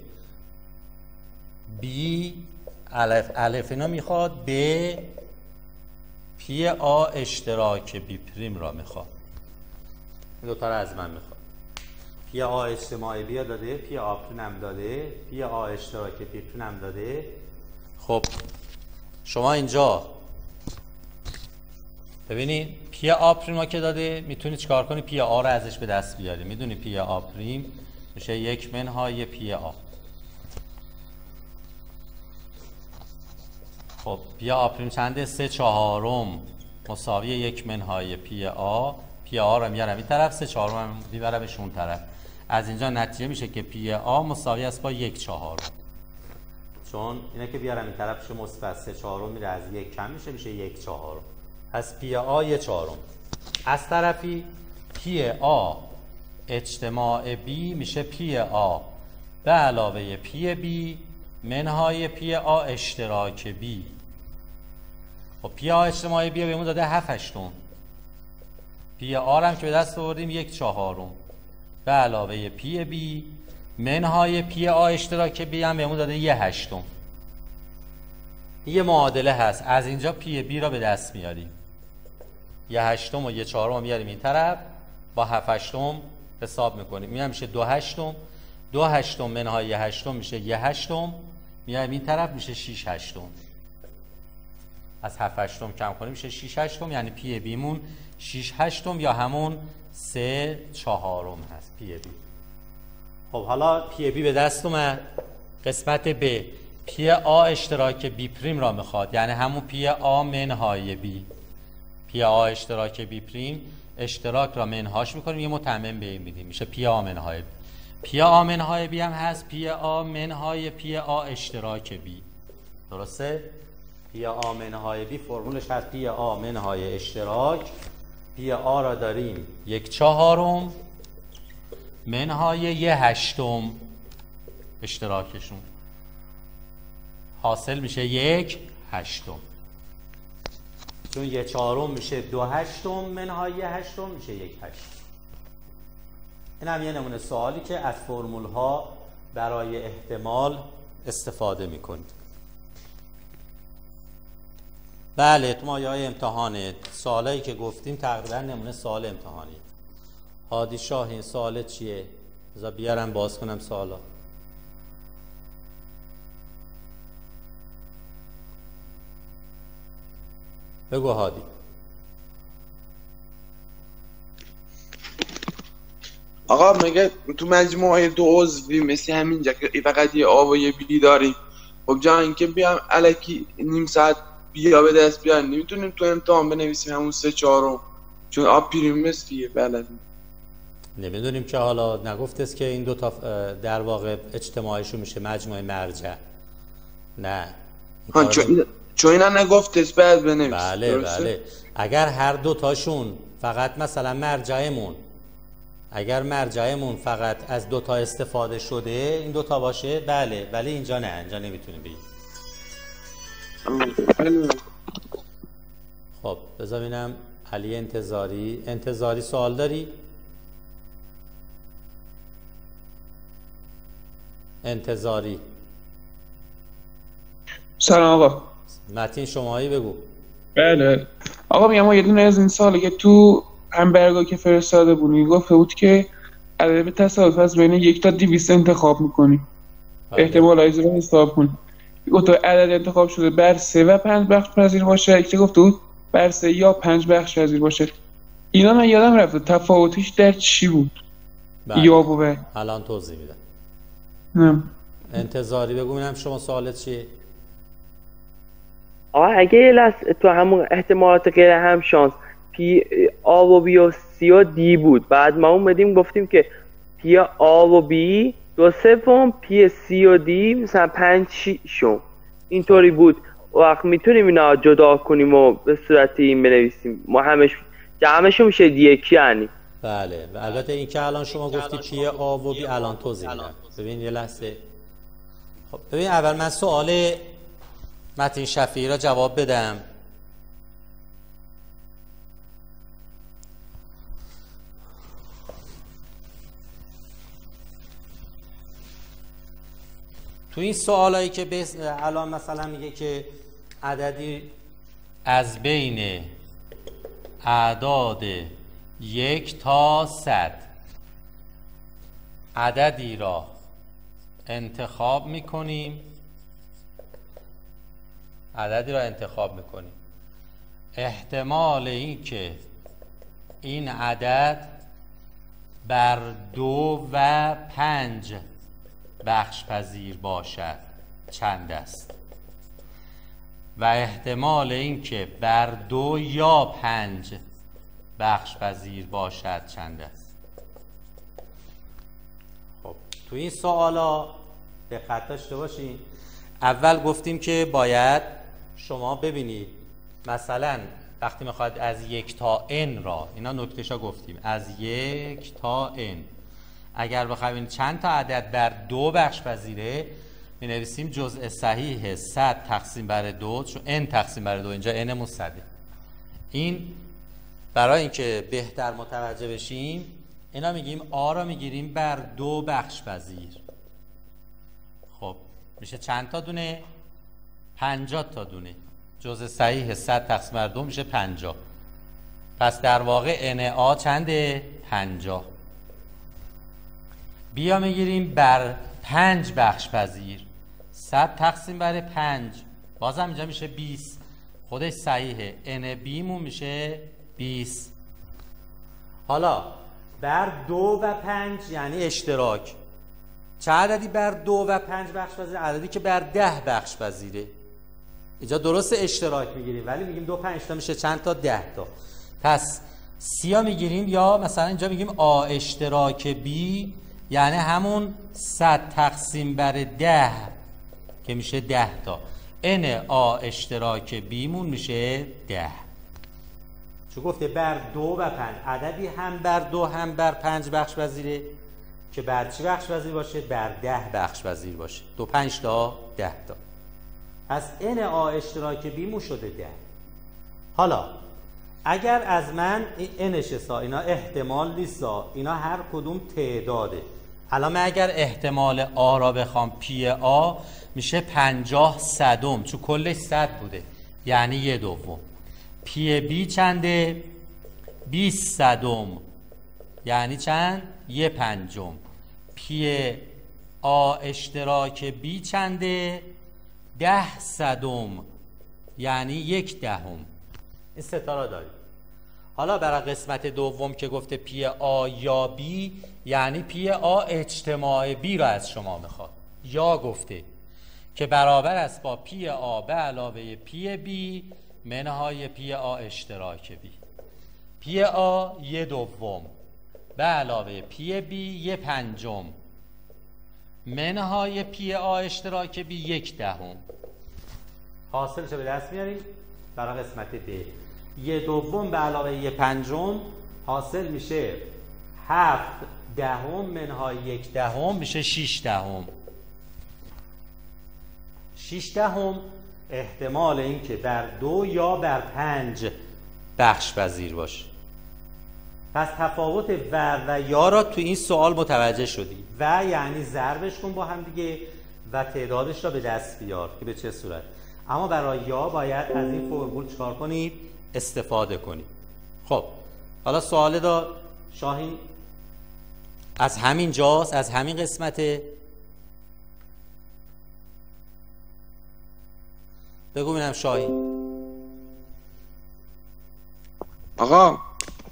بی الف الف اینا میخواد به پی آ اشتراک بی پریم را میخواد. این دوتا را از من میخواد. پی آ اجتماعی بی داده، پی آ پریم هم داده، پی آ اشتراک بی پریم هم داده. خب شما اینجا ببینید پی آ پریم ها که داده، میتونی چیکار کنی؟ پی آ را ازش به دست بیاری. میدونی پی آ پریم میشه یک منهای پی آ. خب پی آ پریم چنده؟ سه چهارم مساوی یک منهای پی آ. پی آ رو میارم این طرف، سه چهارم هم میبرمش اون طرف. از اینجا نتیجه میشه که پی آ مساوی است با یک چهارم. چون اینا که بیارم این طرف میشه مثبت، سه چهارم میره از یک کم میشه، میشه یک چهارم. پس پی آ یک چهارم. از طرفی پی آ اجتماع بی میشه پی آ به علاوه پی بی منهای پی آ اشتراک بی. خب پی آ اجتماعی بی بهمون داده هفت هشتم، پی آ هم که به دست آوردیم یک چهارم به علاوه پی بی منهای پی آ اشتراک بی هم بهمون داده یه هشتم. یه معادله هست، از اینجا پی بی را به دست میاریم، یه هشتم و یه چهارم میاریم این طرف، با هفت هشتم حساب میکنیم، این هم میشه دو هشتم. دو هشتم منهای یه هشتم میشه یه هشتم، میایم این طرف میشه شیش هشتم. از هفت هشتم کم کنیم میشه شیش هشتم، یعنی پی بیمون شیش هشتم یا همون سه چهارم هست پی بی. خب حالا پی بی به دست اومد. قسمت ب، پی آ اشتراک بی پریم را میخواد، یعنی همون پی آ منهای بی. پی آ اشتراک بی پریم، اشتراک را منهاش میکنیم، یه متمم به این میدیم، میشه پی آ منهای بی. پی آ منهای بی هم هست پی آ منهای پی آ اشتراک بی. درسته؟ پی آ منهای بی فرمولش هست پی آ منهای اشتراک. پی آ را داریم یک چهارم منهای یه هشتم اشتراکشون، حاصل میشه یک هشتم. چون یه چهارم میشه دو هشتم منهای یه هشتم میشه یک هشتم. این هم یه نمونه سوالی که از فرمول ها برای احتمال استفاده میکنید. بله تو مایه های امتحانه سوالایی که گفتیم تقریبا نمونه سوال امتحانی. هادی شاه این سوال چیه؟ بذار بیارم باز کنم سوالا. بگو هادی. آقا مگه تو مجموعه دو عضوی مثل همینجا که فقط یه آ و یه بی داریم خب جا اینکه بیام الکی نیم ساعت بیا به دست بیان نمیتونیم تو امتحان بنویسیم همون سه چهارم، چون آب پریمس دیگه بلدیم. نمیدونیم که حالا نگفتست که این دو تا در واقع اجتماعشون میشه مجموعه مرجع. نه ها چون چون اینا نگفتست بعد بنویسیم. بله درسته؟ بله اگر هر دو تاشون فقط مثلا مرجعمون اگر مرجعمون فقط از دو تا استفاده شده این دو تا باشه بله، ولی اینجا نه، اینجا نمیتونیم بگیم. خب بذار ببینم علی انتظاری انتظاری سوال داری؟ انتظاری سلام آقا. متین شمایی بگو. بله آقا میگم ما یه دونه از این ساله که تو همبرگا که فرستاده بودی گفته بود که عدد به تصادف از بین یک تا دویست انتخاب میکنی، احتمال هایز رو حساب کن. گفت عدد انتخاب شده بر سه و پنج بخش پذیر باشه، که گفته بود بر سه یا پنج بخش پذیر باشه. اینا من یادم رفته تفاوتش در چی بود؟ بله. یا بوده الان توضیح میدم. نه انتظاری بگو ببینم شما سوالت چیه؟ آقا اگه یه لحظه تو همون احتمالات غیر هم شانس پی آ و بی و سی و دی بود، بعد ما اومدیم گفتیم که پی آ و بی دو سوم، پی سی و دی مثلا پنج ششم، اینطوری بود. وقت میتونیم اینا جدا کنیم و به صورت این بنویسیم ما همش جمعش میشه دی یکی یعنی. بله و البته این که الان شما گفتی پی آ و بی الان توضیح میدم. ببین یه لحظه. خب ببین اول من سوال متین شفیعی را جواب بدم. تو این سوالایی که بس... الان مثلا میگه که عددی از بین اعداد یک تا صد عددی را انتخاب میکنیم عددی را انتخاب میکنیم احتمال این که این عدد بر دو و پنج بخش پذیر باشد چند است و احتمال این که بر دو یا پنج بخش پذیر باشد چند است. خب تو این سوالا دقت داشته باشین. اول گفتیم که باید شما ببینید مثلا وقتی میخواد از یک تا n را، اینا نکتهشا گفتیم، از یک تا n اگر بخوایم چند تا عدد بر دو بخش پذیره می نویسیم جزء صحیح صد تقسیم بر دو، چون n تقسیم بر دو اینجا n مون صده. این برای اینکه بهتر متوجه بشیم اینا میگیم آ را میگیریم بر دو بخش پذیر. خب میشه چند تا دونه؟ پنجاه تا دونه. جزء صحیح صد تقسیم بر دو میشه پنجاه. پس در واقع n آ چنده؟ پنجاه. بیا میگیریم بر پنج بخش پذیر. صد تقسیم بر پنج بازم اینجا میشه بیست. خودش صحیحه. n بیمون میشه بیست. حالا بر دو و پنج یعنی اشتراک. چه عددی بر دو و پنج بخش پذیره؟ عددی که بر ده بخش پذیره. اینجا درست اشتراک میگیریم ولی میگیم دو پنج تا میشه چند تا؟ ده تا. پس سیا میگیریم یا مثلا اینجا میگیم آ اشتراک بی یعنی همون صد تقسیم بر ده که میشه ده تا. n آ اشتراک بیمون میشه ده. چون گفته بر دو و پنج عددی هم بر دو هم بر پنج بخش پذیره که بر چی بخش پذیر باشه؟ بر ده بخش پذیر باشه. دو پنج تا ده تا. از n آ اشتراک بیمون شده ده. حالا اگر از من این nش سا اینا احتمال نیستا، اینا هر کدوم تعداده. الان من اگر احتمال آ را بخوام پی آ میشه پنجاه صدم، چون کلش صد بوده یعنی یه دوم. پی بی چنده؟ بیست صدم یعنی چند؟ یه پنجم. پی آ اشتراک بی چنده؟ ده صدم یعنی یک دهم. این ستاره داریم. حالا برای قسمت دوم که گفته پی آ یا بی یعنی پی آ اجتماع بی را از شما میخواد. یا گفته که برابر است با پی آ به علاوه پی بی منهای پی آ اشتراک بی. پی آ یه دوم به علاوه پی بی یه پنجم منهای پی آ اشتراک بی یک دهم. حاصلش رو به دست میاریم برای قسمت ب. یه دوم به علاوه یه پنجم حاصل میشه هفت دهم منهای یک دهم میشه شیش دهم. شیش دهم احتمال این که بر دو یا بر پنج بخش پذیر باشه. پس تفاوت و و یا را تو این سوال متوجه شدی. و یعنی ضربش کن با هم دیگه و تعدادش را به دست بیار که به چه صورت. اما برای یا باید از این فرمول چکار کنید؟ استفاده کنید. خب حالا سوال دا شاهین از همین جاست، از همین قسمته. بگو ببینم شاهین. آقا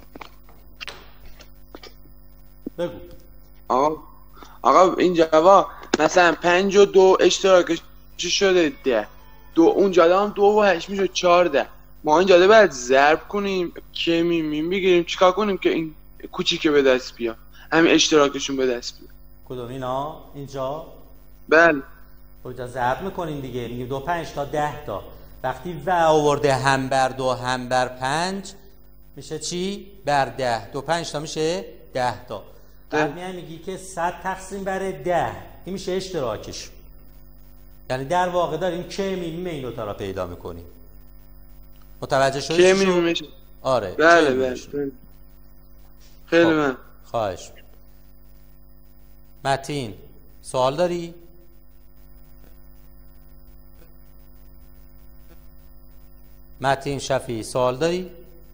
بگو. آقا آقا این جواب مثلا پنج و دو اشتراکش شده ده، دو اون جاده هم دو و هشت میشه چارده. ما این جاده باید ضرب کنیم که میمیم بگیریم چیکار کنیم که این کوچیکه به دست بیا، همین اشتراکشون به دست بیا. کدوم اینا؟ اینجا؟ بله. اونجا ضرب میکنیم دیگه، میگیم دو پنج تا ده تا. وقتی و آورده هم بر دو هم بر پنج میشه چی؟ بر ده. دو پنج تا میشه ده تا. بعد میای میگی که صد تقسیم بر ده این میشه اشتراکش. یعنی در واقع داریم که میمیم این دوتا را پیدا میکنیم. متوجه شدی؟ که میمیمش؟ آره. بله بله. خیلی من خواهش. متین سوال داری؟ متین شفیع سوال داری؟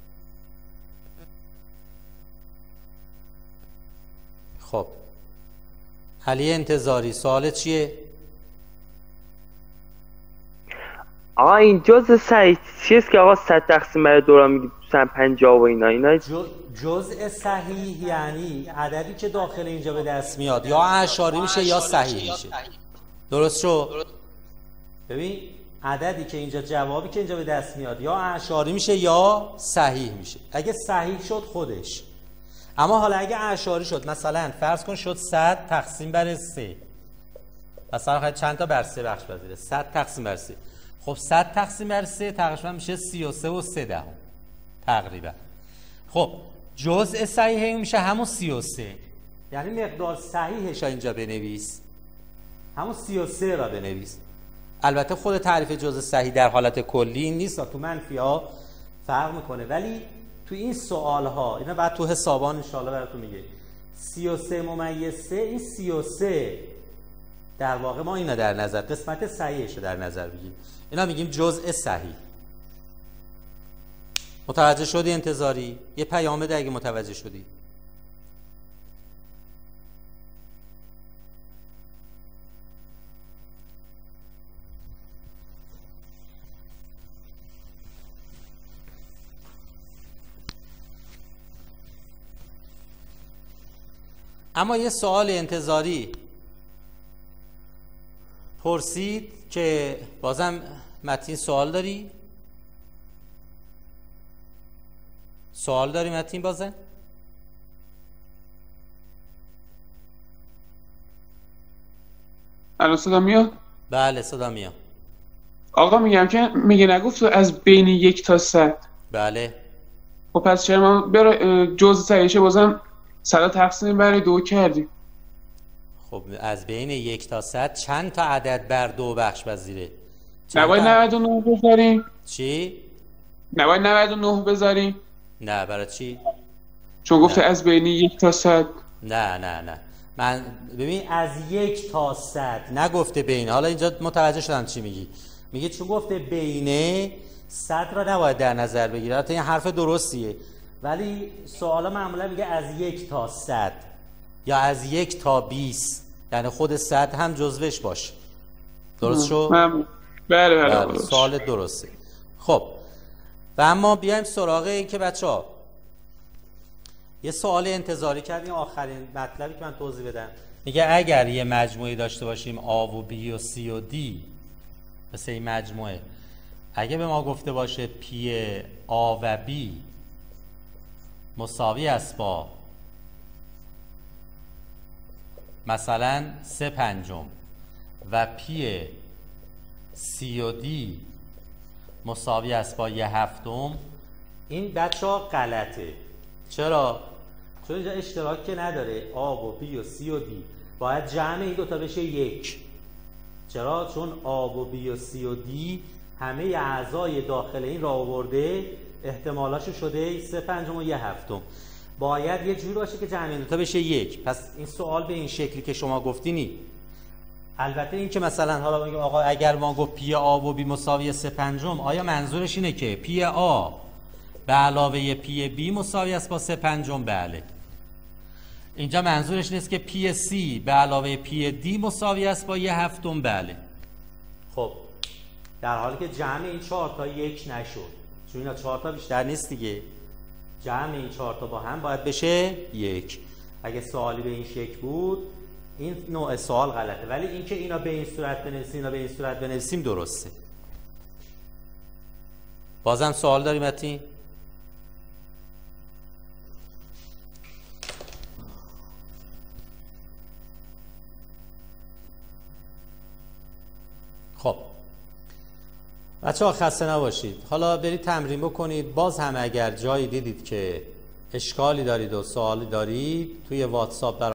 خب علی انتظاری سوال چیه؟ آقا این جزء صحیح چیست که آقا صد تقسیم بر دو را میگید سن پنجاه و اینا اینا جزء صحیح یعنی عددی که داخل اینجا به دست میاد یا اعشاری میشه یا صحیح میشه. درست شو؟ ببین عددی که اینجا جوابی که اینجا به دست میاد یا اعشاری میشه یا صحیح میشه. اگه صحیح شد خودش. اما حالا اگه اعشاری شد مثلا فرض کن شد صد تقسیم بر سه، مثلا خواهد چند تا بر سه بخش پذیره؟ صد تقسیم بر سه. خب صد تقسیم بر سه تقریبا میشه سی و سه و سه دهم تقریبا. خب جزء صحیح میشه همون سی و سه، یعنی مقدار صحیحش اینجا بنویس، همون سی و سه را بنویس. البته خود تعریف جزء صحیح در حالت کلی این نیست، تو منفی ها فرق میکنه، ولی تو این سوال ها اینا بعد تو حسابان ان شاءالله براتون میگه. سی و سه ممیز سه، این سی و سه در واقع ما اینا در نظر قسمت صحیحش رو در نظر بگیریم. اینا میگیم جزء صحیح. متوجه شدی انتظاری؟ یه پیام بده اگه متوجه شدی. اما یه سوال انتظاری پرسید که بازم متین سوال داری؟ سوال داری متین بازم؟ الان صدا میاد؟ بله صدا میاد. آقا میگم که میگه نگفت از بین یک تا صد. بله. خب پس چرا ما برای جزء صحیحش بازم صد تقسیم بر دو کردیم؟ خب از بین یک تا صد چند تا عدد بر دو بخش پذیره؟ نباید نود و نه بذاریم؟ چی؟ نباید نود و نه بذاریم؟ نه برای چی؟ چون گفته از بین یک تا صد. نه نه نه من ببین از یک تا صد نگفته بین. حالا اینجا متوجه شدم چی میگی. میگه چون گفته بینه صد را نباید در نظر بگیره. البته این حرف درستیه، ولی سوالا معمولا میگه از یک تا صد یا از یک تا بیست، یعنی خود صد هم جزوش باشه. درست شو؟ بله بله, بله, بله سوال درسته. خب و اما بیایم سراغ این که بچه ها یه سوال انتظاری کردیم. آخرین مطلبی که من توضیح بدم میگه اگر یه مجموعه داشته باشیم A و B و C و D مثل این مجموعه اگه به ما گفته باشه پی آ و بی مساوی است با مثلا سه پنجم و پی سی و دی مساوی است با یه هفتم، این بچه ها غلطه. چرا؟ چون اینجا اشتراک که نداره، آ و بی و سی و دی باید جمع این دوتا بشه یک. چرا؟ چون آ و بی و سی و دی همه اعضای داخل این را آورده، احتمالاشو شده سه پنجم و یه هفتم، باید یه جوری باشه که جمع این دوتا بشه یک. پس این سوال به این شکلی که شما گفتی نی. البته این که مثلا حالا بگیم آقا اگر ما گفت پی آ و بی مساوی سه پنجم، آیا منظورش اینه که پی آ به علاوه پی بی مساوی است با سه پنجم؟ بله. اینجا منظورش نیست که پی سی به علاوه پی دی مساوی است با یه هفتم؟ بله. خب در حالی که جمع این چهار تا یک نشد، چون اینا چهار تا بیشتر نیست دیگه، جمع این چهار تا با هم باید بشه یک. اگه سوالی به این شکل بود این نوع سوال غلطه، ولی اینکه اینا به این صورت بنویسیم اینا به این صورت بنویسیم درسته. بازم سوال داریم متین؟ خب بچه ها خسته نباشید، حالا برید تمرین بکنید. باز هم اگر جایی دیدید که اشکالی دارید و سوالی دارید توی واتساپ برام